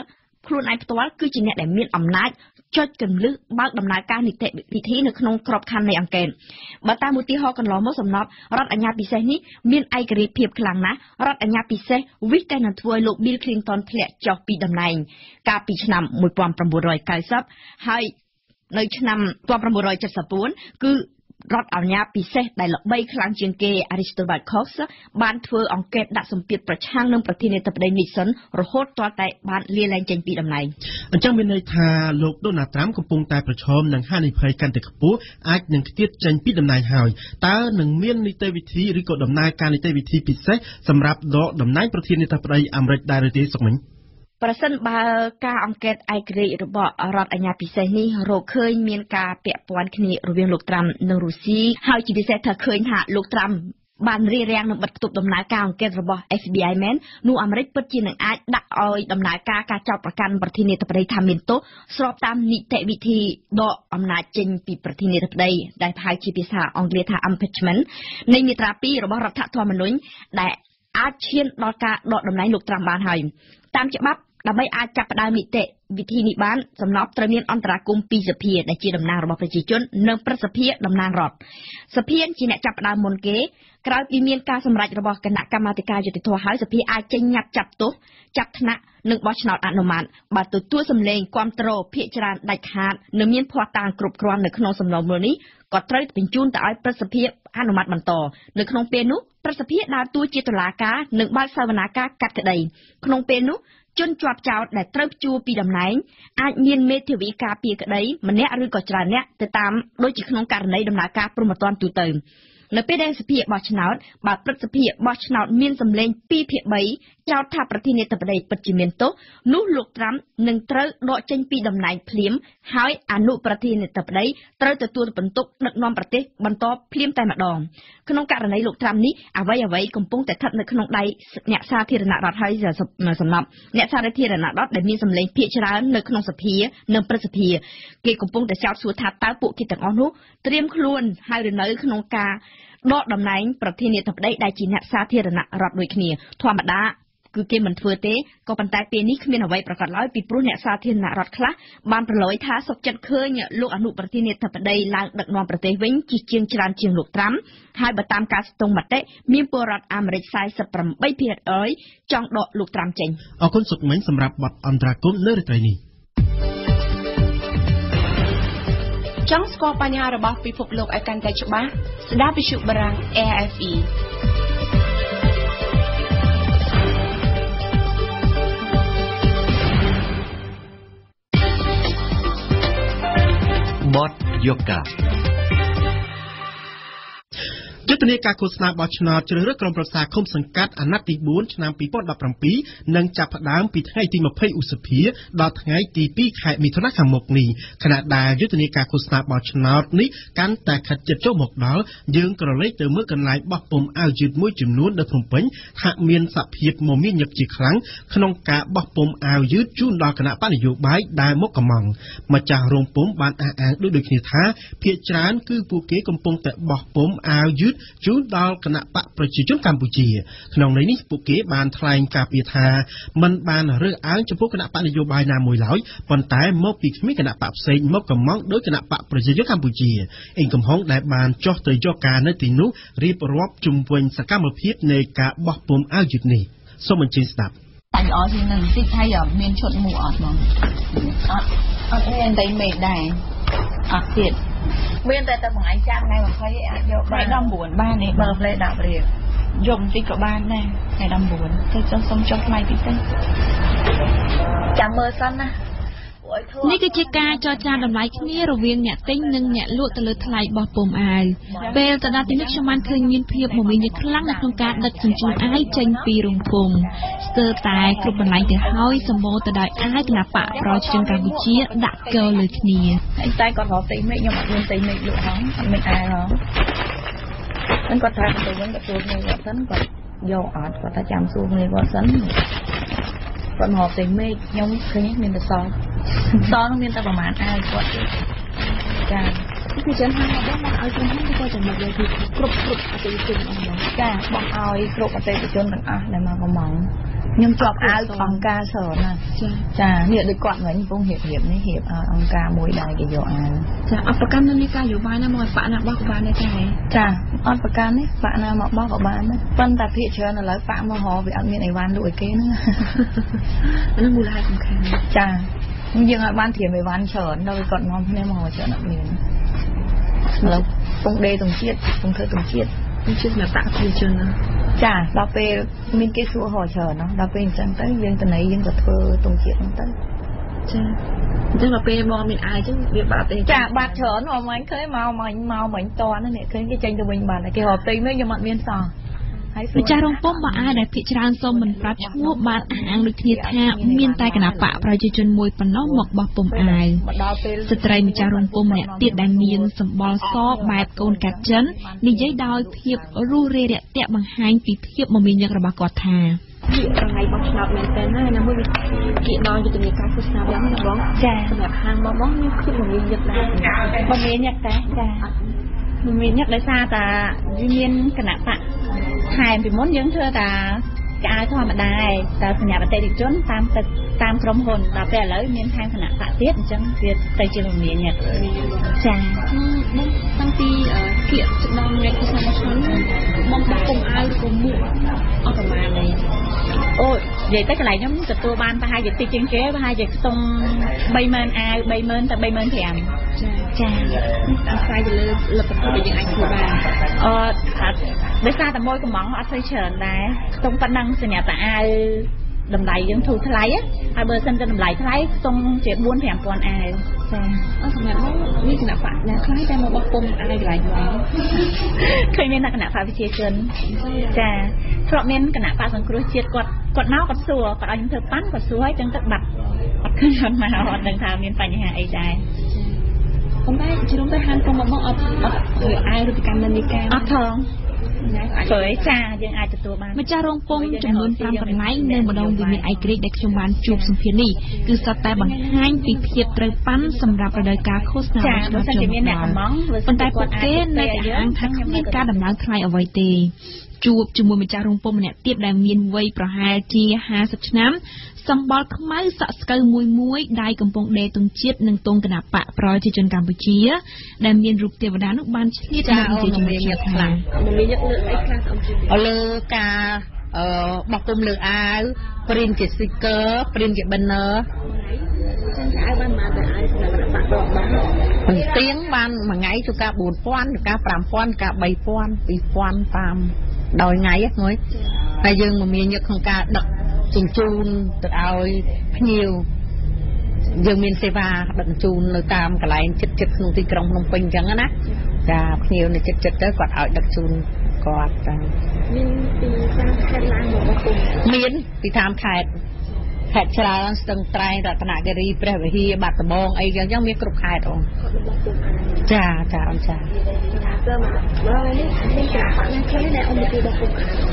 ខ្លួនឯងផ្ទាល់គឺជាអ្នកដែលមានអំណាចចុចកន្លឹះបើកដំណើរការនីតិវិធីនៅក្នុងក្របខ័ណ្ឌនៃអង្គការបើតាមឧទាហរណ៍កន្លងមកសំណប់រដ្ឋអាជ្ញាពិសេសនេះមានឯករាជ្យភាពខ្លាំងណាស់រដ្ឋអាជ្ញាពិសេសវិតែនឹងធ្វើឲ្យលោក Bill Clinton ធ្លាក់ចុះពីតំណែងកាលពីឆ្នាំ1990ហើយនៅឆ្នាំ1974គឺរដ្ឋអាជ្ញាពិសេសដែលល្បីខ្លាំងជាងគេ Aristobal Cox បានធ្វើអង្កេតដាក់សម្ពាធប្រឆាំងនឹងប្រធានាធិបតី Nixon រហូតទាល់តែបានលាលែងចេញពីតំណែងអញ្ចឹងមានន័យថាលោក Donald Trump កំពុងតែប្រឈមនឹងហានិភ័យកាន់តែខ្ពស់អាចនឹងខ្ទាតចេញពីតំណែងហើយតើនឹងមាននីតិវិធីឬក៏ដំណើរការនីតិវិធីពិសេសសម្រាប់ដកតំណែងប្រធានាធិបតីអាមេរិកដែរឬទេសុកមិញប្រសិនបើការអង្កេតឯករាជ្យរបស់រដ្ឋអាជ្ញាពិសេសនេះរកឃើញមានការពាក់ព័ន្ធគ្នារវាងលោកត្រាំនិងរុស្ស៊ីហើយជាពិសេសថាឃើញថាលោកត្រាំបានរារាំងនឹងបិទគប់ដំណើរការអង្កេតរបស់ FBI មែននោះអាមេរិកពិតជានឹងអាចដាក់ឲ្យដំណើរការចោទប្រកាន់ប្រធានាធិបតីថាមានទោសស្របតាមនីតិវិធីដកអំណាចចេញពីប្រធានាធិបតីដែលហៅជាភាសាអង់គ្លេសថា impeachment នៃមាត្រា 2 របស់រដ្ឋធម្មនុញ្ញដែលអាចឈានដល់ការដកតំណែងលោកត្រាំបានហើយតាមច្បាប់ដើម្បីអាចចាប់ផ្ដើមនីតិវិធីនេះបានសំណពត្រូវមានអន្តរាគមន៍ពីសភាដែលជាតំណាងរបស់ប្រជាជននិងប្រសិទ្ធភាពតំណាងរដ្ឋសភាជាអ្នកចាប់ផ្ដើមមុនគេក្រោយពីមានការសម្រេចរបស់គណៈកម្មាធិការយុតិធធម៌ហើយសភាអាចចេញញត្តិចាប់ទោសចាប់ថ្នាក់និងបោះឆ្នោតអនុម័តបើទទួលសម្លេងគាំទ្រភាគច្រើនដាច់ខាតនិងមានភ័ស្តុតាងគ្រប់គ្រាន់នៅក្នុងសំណុំរឿងនេះក៏ត្រូវបញ្ជូនទៅឲ្យប្រសិទ្ធភាពអនុម័តបន្តនៅក្នុងពេលនោះប្រសិទ្ធភាពដើរតួជាតុលាការនិងបើកសវនាការកាត់ក្តីក្នុងពេលនោះជនជាប់ចោទដែលត្រូវព្យួរពីតំណែងអាចមានមេធាវីការពារក្តីម្នាក់ឬក៏ច្រើនអ្នកទៅតាមដូចជាក្នុងករណីដំណើរការព្រហ្មទណ្ឌទូទៅនៅពេលដែលសភាបោះឆ្នោតបើព្រឹទ្ធសភាបោះឆ្នោតមានសម្លេង2/3ចោទថាប្រធានាធិបតីពិតជាមានទោសនោះលោកត្រាំនឹងត្រូវដកចេញពីតំណែងភ្លាមហើយអនុប្រធានាធិបតីត្រូវទទួលបន្ទុកដឹកនាំប្រទេសបន្តភ្លាមតែម្ដងក្នុងករណីលោកត្រាំនេះអ្វីកំពុងតែស្ថិតនៅក្នុងដៃអ្នកសាធារណរដ្ឋហើយសំណប់អ្នកសាធារណរដ្ឋដែលមានសម្លេងភាគច្រើននៅក្នុងសភានិងព្រឹទ្ធសភាគេកំពុងតែចោទសួរថាតើពួកគេទាំងអស់នោះត្រៀមខ្លួនហើយឬនៅក្នុងការដកតំណែងប្រធានាធិបតីដែលជាអ្នកសាធារណរដ្ឋដូចគ្នាធម្មតាគឺគេមិនធ្វើទេក៏ប៉ុន្តែពេលនេះគ្មានអ្វីប្រកាសឡើយពីព្រោះអ្នកសាធារណរដ្ឋខ្លះបានប្រឡយថាសុខចិត្តឃើញលោកអនុប្រធានាធិបតីឡើងដឹកនាំប្រទេសវិញជាជាងច្រើនជាងលោកត្រាំហើយបើតាមការស្ទង់មតិមានពលរដ្ឋអាមេរិក 48% ចង់ដកលោកត្រាំចេញអរគុណសុកមិញសម្រាប់បទអន្តរាគមន៍នៅរាត្រីនេះចង់ស្គាល់បញ្ហារបស់ពិភពលោកឲ្យកាន់តែច្បាស់ស្ដាប់វិទ្យុបារាំង RFE បទយូហ្គាយុទ្ធនាការឃោសនាបោះឆ្នោតជ្រើសរើសក្រុមប្រឹក្សាឃុំសង្កាត់អាណត្តិទី4ឆ្នាំ2017នឹងចាប់ផ្ដើមពីថ្ងៃទី20ឧសភាដល់ថ្ងៃទី2ខែមិថុនាខាងមុខនេះខណៈដែលយុទ្ធនាការឃោសនាបោះឆ្នោតនេះកាន់តែខិតជិតចូលមកដល់យើងក៏លេចទៅមើលកន្លែងបោះពុម្ពអាវយឺតមួយចំនួននៅភ្នំពេញហាក់មានសភាពមមាញឹកជាខ្លាំងក្នុងការបោះពុម្ពអាវយឺតជូនដល់គណៈបកនយោបាយដែលមកកំងម្ចាស់រោងពុម្ពបានអះអាងដូចគ្នាថាភាគច្រើនគឺពួកគេកំពុងតែបោះពុម្ពអាវយឺតជូនដល់គណៈបកប្រជាជនកម្ពុជាក្នុងន័យនេះពួកគេបានថ្លែងការពីថាមិនបានរើសអើងចំពោះគណៈបកនយោបាយណាមួយឡើយប៉ុន្តែមកពីគ្មានគណៈបកផ្សេងមកកំងដោយគណៈបកប្រជាជនកម្ពុជាអេងកំហុងដែលបានចោះទៅយកការនៅទីនោះរៀបរាប់ជុំវិញសកម្មភាពនៃការបោះពុម្ពអាវយឺតនេះសូមអញ្ជើញស្ដាប់តែល្អជាងនឹងបន្តិចហើយមានឈុតមួយអត់ហ្មងអត់មានតែមេដែរអត់ទៀតមានតែមួយថ្ងៃចាំថ្ងៃ20អាចយកបាន19បាននេះបើផ្លេដាក់រៀបយប់បន្តិចក៏បានដែរថ្ងៃ19ទៅចុះសុំចុះថ្លៃតិចទៅចាំមើលសិនណានេះគឺជាការចរចាតម្លៃគ្នារវាងអ្នកទិញនិងអ្នកលក់ទៅលើថ្លៃបោះពុម្ពអាវពេលទៅដល់ទីនេះខ្ញុំបានឃើញមានភាពមមាញឹកខ្លាំងនៅក្នុងការដឹកជញ្ជូនអាវចេញពីរោងពុម្ពស្ទើរតែគ្រប់កន្លែងទៅហើយសម្បូរទៅដោយអាវគណៈបកប្រជាជនកម្ពុជាដាក់កលលើគ្នាតែគាត់រកទិញមេឃខ្ញុំអត់មានទិញមេឃលក់ហងអត់មានអាវហងគាត់ថាទៅវិញគាត់ចូលគ្នាគាត់សិនគាត់យកអត់គាត់ថាចាំសួរគ្នាគាត់សិនគាត់មកទិញមេឃខ្ញុំឃើញមានតែសល់នោះមានតែប្រហែលអាវគាត់ចាគឺចឹងហើយបងឲ្យក្រុមហ៊ុនគាត់ចំណុចលើគ្រប់អតិថិជនអស់ចាបងឲ្យគ្រប់អតិថិជនទាំងអស់ដែលមកកំងខ្ញុំជាប់អាវអង្គការច្រើនណាចានេះដូចគាត់វិញកំពុងរៀបនេះរៀបអង្គការមួយដែរគេយកអាវចាអត់ប្រកាន់នេះការយោបាយណាមកបាក់ណាបោះក៏បានដែរចាអត់ប្រកាន់នេះបាក់ណាមកបោះក៏បានដែរប៉ុន្តែភាគច្រើនឥឡូវបាក់មករកវាអត់មានអីវ៉ាន់លក់ឲ្យគេហ្នឹងអានោះមូលហេតុសំខាន់ចាយើងឲ្យបានត្រៀមអីវ៉ាន់ច្រើនដល់គាត់នាំគ្នាមកច្រើនអត់មានឥឡូវពងដេទងជាតិពងធ្វើទងជាតិជាសម្រាប់តាក់ជាជនចាដល់ពេលមានគេសួរហោច្រើនណាដល់ពេលអញ្ចឹងទៅយើងតន័យយើងក៏ធ្វើទងជាតិហ្នឹងទៅចាអញ្ចឹងដល់ពេលមកមានអាយអញ្ចឹងវាបាត់ទេចាបាត់ច្រើនអមអញឃើញមកមិញតននេះឃើញគេចេញទៅវិញបាត់គេរកផ្ទៃវិញខ្ញុំអត់មានសោះម្ចាស់រោងពុំមកអាយដែលភិកច្រើនសូមមិនប្រាប់ឈ្មោះបានអាងដូចគ្នាថាមានតែគណៈបកប្រជាជនមួយប៉ុណ្ណោះមកបោះពុំអាយស្ត្រីម្ចាស់រោងពុំម្នាក់ទៀតដែលមានសម្បល់សបែបកូនកាត់ចិននិយាយដោយភាពរុះរាយរាក់ទាក់បង្ហាញពីភាពមមាញឹករបស់គាត់ថាថ្ងៃបោះឆ្នោតមែនតើណាមួយគេដល់យុទ្ធនាការឃោសនាយ៉ាងណាបងចាសម្រាប់ហាងមកបងខ្ញុំគឺមមាញឹកដែរមមាញឹកតែចាមមាញឹកដោយសារតែវាមានគណៈបកថែមពីមុនយើងធ្វើតែកៅធម្មតាតែសញ្ញាបត្រជនតាមក្រុមហ៊ុនដល់ពេលឥឡូវមានថែមគណៈបកទៀតអញ្ចឹងវាទៅជាមមាញឹកចាតាំងពីគៀកចំណងថ្ងៃឃោសនាឆ្នាំបងបោះពុំអាវឬក៏មួកអត់ប្រហែលទេអូនិយាយទៅកន្លែងខ្ញុំទទួលបានប្រហែលជាតិចជាងគេប្រហែលជាខ្ទង់ 30000 អាវ 30000 ទៅ 35000 ចាអាស្រ័យទៅលើលទ្ធផលដែលយើងអាចធ្វើបានដោយសារតែមួយកំងអត់ធ្វើច្រើនដែរខ្ទង់ប៉ុណ្ណឹងសញ្ញាតាអាវតម្លៃយើងធូរថ្លៃហើយបើសិនទៅតម្លៃថ្លៃខ្ទង់ជា 4-5000 អាវចាអត់សម្រាប់មកមានគណៈបកណាខ្លះតែមកបោះពុំអាវកន្លែងហ្នឹងឃើញមានគណៈបកប្រជាជនចាធ្លាប់មានគណៈបកសង្គ្រោះជាតិគាត់មកគាត់សួរគាត់ឲ្យខ្ញុំធ្វើប៉ាន់គាត់សួរឲ្យចឹងទឹកបាត់អត់ឃើញគាត់មកអត់ដឹងថាមានបញ្ហាអីដែរប៉ុន្តែជ្រុំទៅហាងពុំមកអត់ធ្វើអាវឬកម្មនិកាអត់ថងព្រោះចាយើងអាចទទួលបានម្ចាស់រោងពុំចំនួន5កន្លែងនៅម្ដងវិមានឯករាជ្យដែលខ្ញុំបានជួបសម្ភារនេះគឺសុទ្ធតែបង្ហាញពីភាពត្រូវប៉ាន់សម្រាប់រដូវកាលឃោសនារបស់ជនបទប៉ុន្តែពួកគេនៅតែហាងថាគ្មានការដំឡើងថ្លៃអ្វីទេជួបជាមួយម្ចាស់រោងពុំម្នាក់ទៀតដែលមានវ័យប្រហែលជា50ឆ្នាំសម្បល់ខ្មៅសក់ស្កូវមួយដៃកំពុងដេរទងជាតិនិងទងគណៈបកប្រជាជនកម្ពុជាដែលមានរូបទេវតានោះបានឆ្លៀតមកជាជំនាញខ្លាំងមមាញឹកលើអីខ្លះអលើការបោះពុំលើអាវព្រីនជា sticker ព្រីនជា banner ចឹងអាវបានមកតែអាវសម្រាប់បាក់ដងបងទៀងបានមួយថ្ងៃជួនកាល 4000 ជួនកាល 5000 ជួនកាល 3000 2000តាមដោយថ្ងៃហ្នឹងហើយយើងមមាញឹកក្នុងការដឹកជញ្ជូនទៅឲ្យភ្ញៀវយើងមានសេវាដឹកជញ្ជូននៅតាមកន្លែងចិត្តក្នុងទីក្រុងភ្នំពេញអញ្ចឹងណាចាភ្ញៀវនៅចិត្តទៅគាត់ឲ្យដឹកជូនគាត់តាមានពីតាមខេត្តឡើងមកបោះពុំមានពីតាមខេត្តច្រើនស្ទឹងត្រែងរតនគិរីព្រះវិហារបាត់ដំបងអីចឹងមានគ្រប់ខេត្តអូនចាអូនចាទៅមកនេះមានការបាក់ណាខ្លះដែលអង្គពីបោះពុំ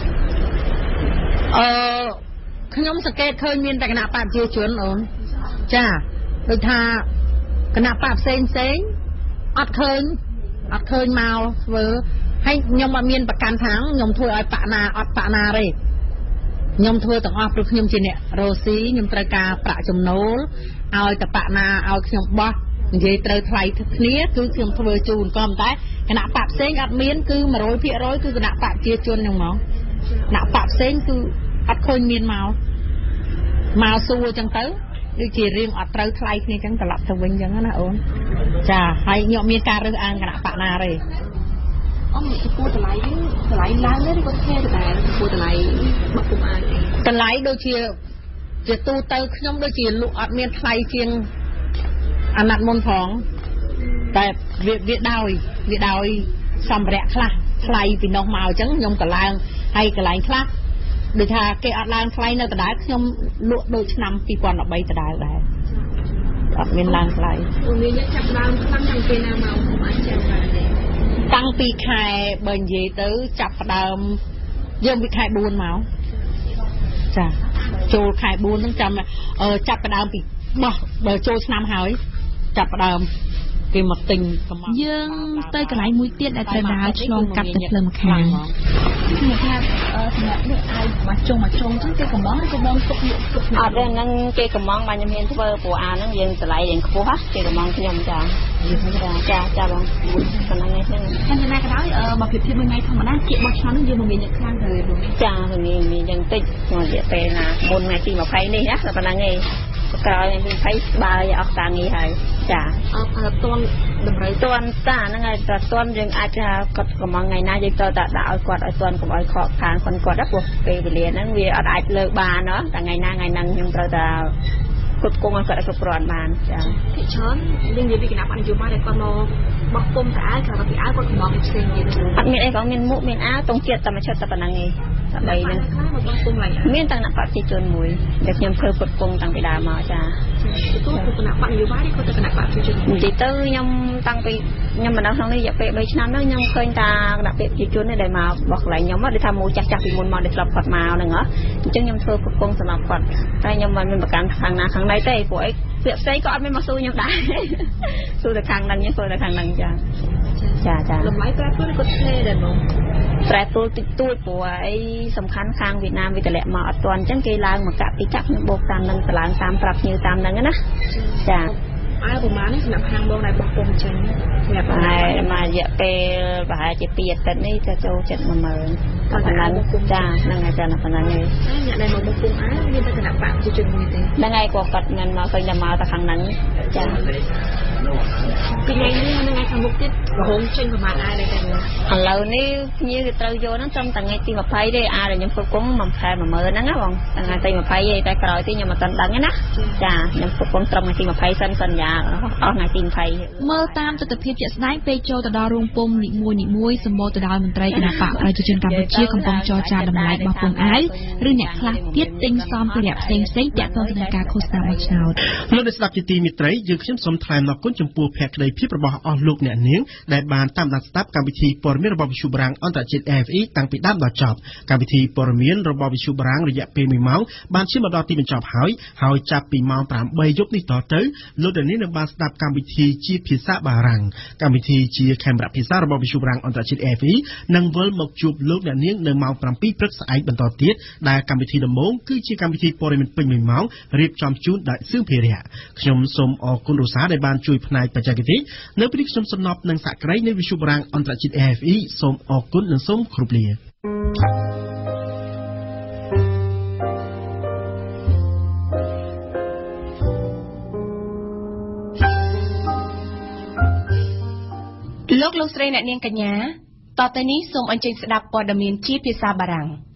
ខ្ញុំសង្កេតឃើញមានតែគណៈបកប្រជាជនអូនចាដូចថាគណៈបកផ្សេងអត់ឃើញមកធ្វើហើយខ្ញុំអត់មានប្រកាន់ថាខ្ញុំធ្វើឲ្យបកណាអត់បកណាទេខ្ញុំធ្វើទាំងអស់ព្រោះខ្ញុំជាអ្នករស់ស៊ីខ្ញុំត្រូវការប្រាក់ចំណូលឲ្យតែបកណាឲ្យខ្ញុំបោះនិយាយត្រូវថ្លៃគ្នាគឺខ្ញុំធ្វើជូនក៏តែគណៈបកផ្សេងអត់មានគឺ 100% គឺគណៈបកប្រជាជនហ្នឹងមកគណៈបកផ្សេងគឺអត់ឃើញមានមកសួរចឹងទៅដូចជារៀងអត់ត្រូវថ្លៃគ្នាចឹងត្រឡប់ទៅវិញចឹងណាអូនចាហើយខ្ញុំមានការរើសអើងគណៈបកណាទេចំពោះតម្លៃឡើងទេឬក៏ថែដដែលចំពោះតម្លៃបោះពុំអាវតម្លៃដូចជាទូទៅខ្ញុំដូចជាលក់អត់មានថ្លៃជាងអាណត្តិមុនផងតែវាដោយសម្ភារៈខ្លះថ្លៃពីនោះមកអញ្ចឹងខ្ញុំក៏ឡើងហើយកន្លែងខ្លះដូចថាគេអត់ឡើងថ្លៃនៅដដែលខ្ញុំលក់ដូចឆ្នាំ2013ដដែលដែរអត់មានឡើងថ្លៃមានចាប់ដើមខ្លាំងតាំងពីណាមកខ្ញុំអាចចាំបានទេតាំងពីខែបើនិយាយទៅចាប់ដើមយើងពីខែ4មកចាចូលខែ4ហ្នឹងចាំចាប់ដើមពីបោះបើចូលឆ្នាំហើយចាប់ដើមគេមកទិញយើងទៅកន្លែងមួយទៀតដែលត្រូវដើរឆ្លងកាត់ទៅផ្លូវម្ខាងខ្ញុំថាសម្រាប់នេះអាយមកចុងចឹងគេកំងឬក៏បងទុកយកទុកអត់ទេហ្នឹងគេកំងបានខ្ញុំមានធ្វើព្រោះអាហ្នឹងយើងតម្លៃរៀងខ្ពស់ហ៎គេកំងខ្ញុំចាចាបងប៉ុណ្ណឹងហ្នឹងតែណាក៏ដោយមកភាពមួយថ្ងៃធម្មតាគៀកបោះឆ្នោតហ្នឹងយើងមិនមានអ្នកខ្លាំងទៅចាមានយ៉ាងតិចក្នុងរយៈពេលណាមុនថ្ងៃទី20នេះណាតែប៉ុណ្ណឹងឯងក្រោយថ្ងៃទី20បើអស់ការងារហើយចាអត់តន់តម្រូវតន់តាហ្នឹងហើយតែតន់យើងអាចថាគាត់កំងថ្ងៃណាយើងទៅតែដាក់ឲ្យគាត់ឲ្យតន់កុំឲ្យខកខានគាត់ណាព្រោះពេលវេលាហ្នឹងវាអត់អាចលើកបានណាតែថ្ងៃណាថ្ងៃហ្នឹងខ្ញុំត្រូវតែគ្រប់គងឲ្យគាត់ឲ្យគ្រប់គ្រាន់បានចាពីច្រើនយើងនិយាយពីគណៈបរិយោបល់ដែលគាត់មកបោះពុំទៅអាវក្រៅពីអាវគាត់កំងផ្សេងទៀតអត់មានអីផងមានមុខមានអាវតុងជាតិតែមួយឈុតតែប៉ុណ្ណឹងឯងដើម្បីហ្នឹងមានតាំងអ្នកប្រជាជនមួយដែលខ្ញុំធ្វើគ្រប់គងតាំងពីដើមមកចាទៅគណៈបរិយោបល់គាត់ទៅគណៈប្រជាជននិយាយទៅខ្ញុំតាំងពីខ្ញុំមកនៅក្នុងនេះរយៈពេល3ឆ្នាំហ្នឹងខ្ញុំឃើញតាគណៈប្រជាជននេះដែលមកបោះកន្លែងខ្ញុំដូចថាមួយចាស់ពីមុនមកដែលស្លាប់គាត់មកហ្នឹងហ៎អញ្ចឹងខ្ញុំធ្វើគ្រប់គងសម្រាប់គាត់តែខ្ញុំមិនមានប្រកាន់ខាងណាខាងណីទេព្រោះអីពាក្យផ្សេងក៏អត់មានមកស៊ូខ្ញុំដែរស៊ូតែខាងហ្នឹងខ្ញុំធ្វើតែខាងហ្នឹងចាតម្លៃប្រែប្រួលគាត់ឆ្លេដែរបងប្រែប្រួលតិចតួចព្រោះអីសំខាន់ខាងវៀតណាមវាតម្លាក់មកអត់ទាន់អញ្ចឹងគេឡើងមកកាក់ពីចាក់ខ្ញុំបូកតាមហ្នឹងទៅឡើងតាមប្រាប់ភ្ញៀវតាមហ្នឹងណាចាអាប្រហែលនេះសម្រាប់ខាងបងដែលបោះពុំចឹងសម្រាប់មករយៈពេលប្រហែលជា2អាទិត្យនេះទៅចូលចិត្ត10000ប៉ុណ្ណឹងចាហ្នឹងហើយចាប៉ុណ្ណឹងឯងអ្នកដែលមកបោះពុំអាមានតែគណៈបកប្រជាជនមួយទេហ្នឹងហើយគាត់មិនមកឃើញតែមកតែខាងហ្នឹងចាពីថ្ងៃនេះហ្នឹងថ្ងៃខាងមុខទៀតរហូតចេញប្រហែលអាដែរតែឥឡូវនេះភ្ញៀវគេត្រូវយកហ្នឹងត្រឹមតែថ្ងៃទី20ទេអាដែលខ្ញុំគ្រប់គ្រង1ខែ10000ហ្នឹងណាបងថ្ងៃទី20ទេតែក្រោយទីខ្ញុំមិនទាន់ដឹងណាចាខ្ញុំគ្រប់គ្រងត្រឹមថ្ងៃទី20សិនសន្យាអស់ថ្ងៃទី20 មើលតាមទស្សនវិជ្ជាស្ដែងពេលចូលទៅដល់រោងពុម្ពនីមួយសម្បូរទៅដោយមន្ត្រីគណៈបកប្រជាជនកម្ពុជាកំពុងចរចាតម្លៃរបស់ពុម្ពអាវឬអ្នកខ្លះទៀតទិញសម្ភារៈផ្សេងតាក់ទងទៅនឹងការឃោសនាបោះឆ្នោតលោកអ្នកស្ដាប់ជាទីមេត្រីយើងខ្ញុំសូមថ្លែងអរគុណចំពោះភក្ដីភាពរបស់អស់លោកអ្នកនាងដែលបានតាមដានស្ដាប់កម្មវិធីព័ត៌មានរបស់វិទ្យុបារាំងអន្តរជាតិ AFE តាំងពីដើមដល់ចប់កម្មវិធីព័ត៌មានរបស់វិទ្យុបារាំងរយៈពេល1ម៉ោងបានឈានមកដល់ទីបញ្ចប់ហើយចាប់ពីម៉ោង8យប់នេះតទៅលោកអ្នកនាងនឹងបានស្ដាប់កម្មវិធីជាភាសាបារាំងកម្មវិធីជាខេមរៈភាសារបស់វិទ្យុបារាំងអន្តរជាតិ AFE នឹងវិលមកជួបលោកអ្នកនាងនៅម៉ោង7ព្រឹកស្អែកបន្តទៀតដែលកម្មវិធីដំបូងគឺជាកម្មវិធីព័ត៌មានពេញ1ម៉ោងរៀបចំជូនដោយសឿងភារៈខ្ញុំសូមអរគុណរសាដែលបានជួយផ្នែកបច្ចេកទេសនៅពេលខ្ញុំសំណប់នឹងសក្តិនៃវិទ្យុបារាំងអន្តរជាតិ AFE សូមអរគុណនិងសូមគោរពលាលោកស្រីអ្នកនាងកញ្ញាតទៅនេះសូមអញ្ជើញស្ដាប់ព័ត៌មានជាភាសាបារាំង